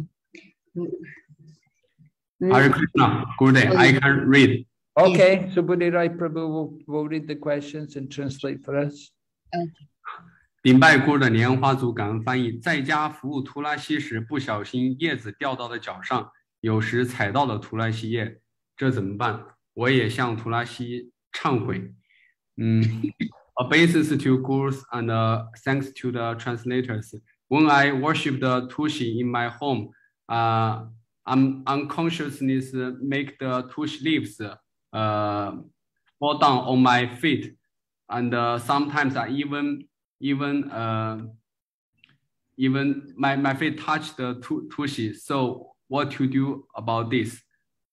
Krishna, good day, I can read. Okay, Subhuti Rai Prabhu will read the questions and translate for us. Okay. 顶拜孤的莲花族感恩翻译，在家服务图拉西时，不小心叶子掉到了脚上，有时踩到了图拉西叶，这怎么办？我也向图拉西忏悔。A basis to gurus and thanks to the translators. When I worship the Tushi in my home, unconsciousness make the Tushi leaves fall down on my feet, and sometimes I even my feet touch the Tushi. So what to do about this?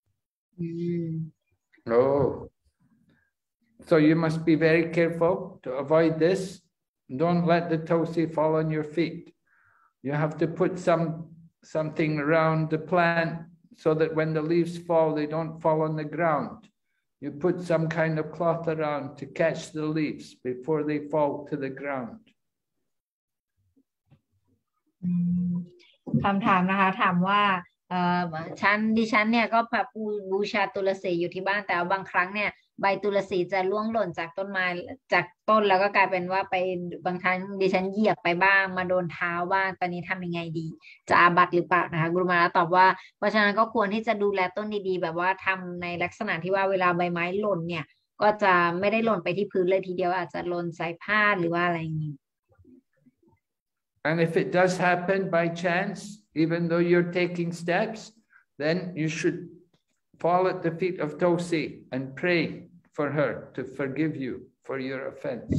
Oh, so you must be very careful to avoid this. Don't let the Tulsi fall on your feet. You have to put something around the plant so that when the leaves fall, they don't fall on the ground. You put some kind of cloth around to catch the leaves before they fall to the ground. คำถามนะคะถามว่าดิฉันเนี่ยก็บูชาตุลสีอยู่ที่บ้านแต่บางครั้งเนี่ยใบตุลสีจะร่วงหล่นจากต้นไม้จากต้นแล้วก็กลายเป็นว่าไปบางครั้งดิฉันเหยียบไปบ้างมาโดนเท้าบ้างตอนนี้ทำยังไงดีจะอาบัติหรือเปล่านะคะกุรุมาตอบว่าเพราะฉะนั้นก็ควรที่จะดูแลต้นดีๆแบบว่าทำในลักษณะที่ว่าเวลาใบไม้หล่นเนี่ยก็จะไม่ได้หล่นไปที่พื้นเลยทีเดียวอาจจะหล่นใส่ผ้าหรือว่าอะไรอย่างนี้ And if it does happen by chance, even though you're taking steps, then you should fall at the feet of Tulsi and pray for her to forgive you for your offense.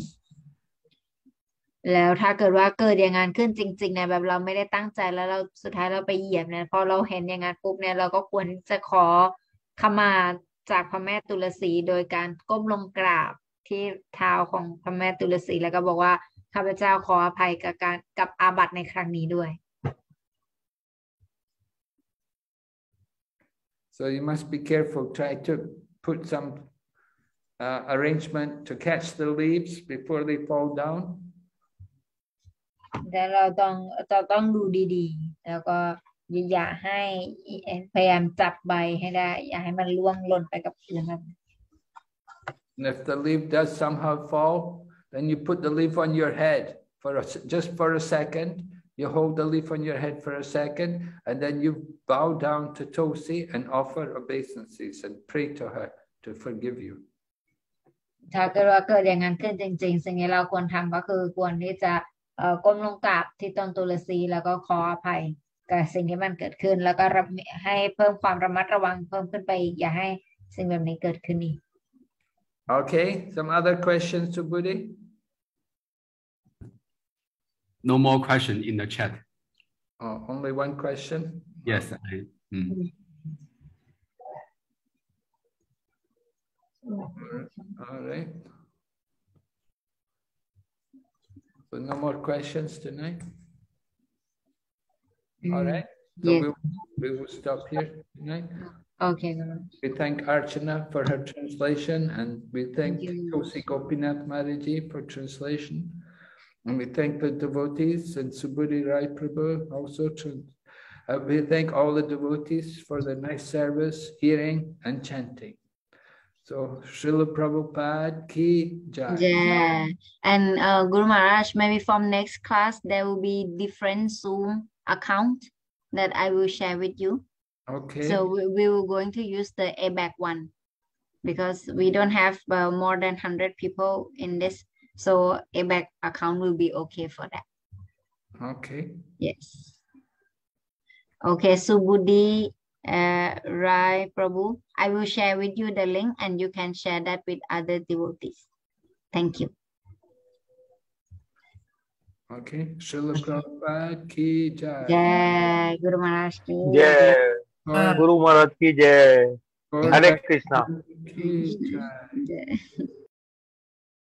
แล้วถ้าเกิดว่าเกิดอย่างนั้นขึ้นจริงๆเนี่ยแบบเราไม่ได้ตั้งใจแล้วเราสุดท้ายเราไปเหยียบเนี่ยพอเราเห็นอย่างนั้นปุ๊บเนี่ยเราก็ควรจะขอขมาจากพระแม่ตุลสีโดยการก้มลงกราบที่เท้าของพระแม่ตุลสีแล้วก็บอกว่าข้าพเจ้าขออภัยกับอาบัติในครั้งนี้ด้วย So you must be careful. Try to put some arrangement to catch the leaves before they fall down. แต่เราต้องดูดีๆแล้วก็อย่าให้พยายามจับใบให้ได้อย่าให้มันล่วงหล่นไปกับพื้นครับ And if the leaf does somehow fall, then you put the leaf on your head just for a second. You hold the leaf on your head for a second, and then you bow down to Tulsi and offer obeisances and pray to her to forgive you. ถ้าเกิดอย่างนั้นขึ้นจริงๆสิ่งที่เราควรทำก็คือควรที่จะก้มลงกราบที่ต้นตุลสีแล้วก็ขออภัยกับสิ่งที่มันเกิดขึ้นแล้วก็ให้เพิ่มความระมัดระวังเพิ่มขึ้นไปอีกอย่าให้สิ่งแบบนี้เกิดขึ้นอีก Okay, some other questions to Buddhi? No more question in the chat. Oh, only one question? Yes. All right. So no more questions tonight? All right. So yes. we will stop here tonight. Okay. We thank Archana for her translation, and we thank Tulsi Gopinath Maharaji for translation. And we thank the devotees and Subhuti Rai Prabhu also. We thank all the devotees for the nice service, hearing and chanting. So, Srila Prabhupada ki jai. Yeah. And Guru Maharaj, maybe from next class, there will be different Zoom account that I will share with you. Okay. So we will going to use the ABAC one because we don't have more than 100 people in this. So ABAC account will be okay for that. Okay. Yes. Okay, Subhuti Rai Prabhu, I will share with you the link and you can share that with other devotees. Thank you. Okay. Srila Prabhupada ki jai. Jai Guru Maharaj ki जय गुरु महाराज की जय हरे Krishna Ki jai. jai.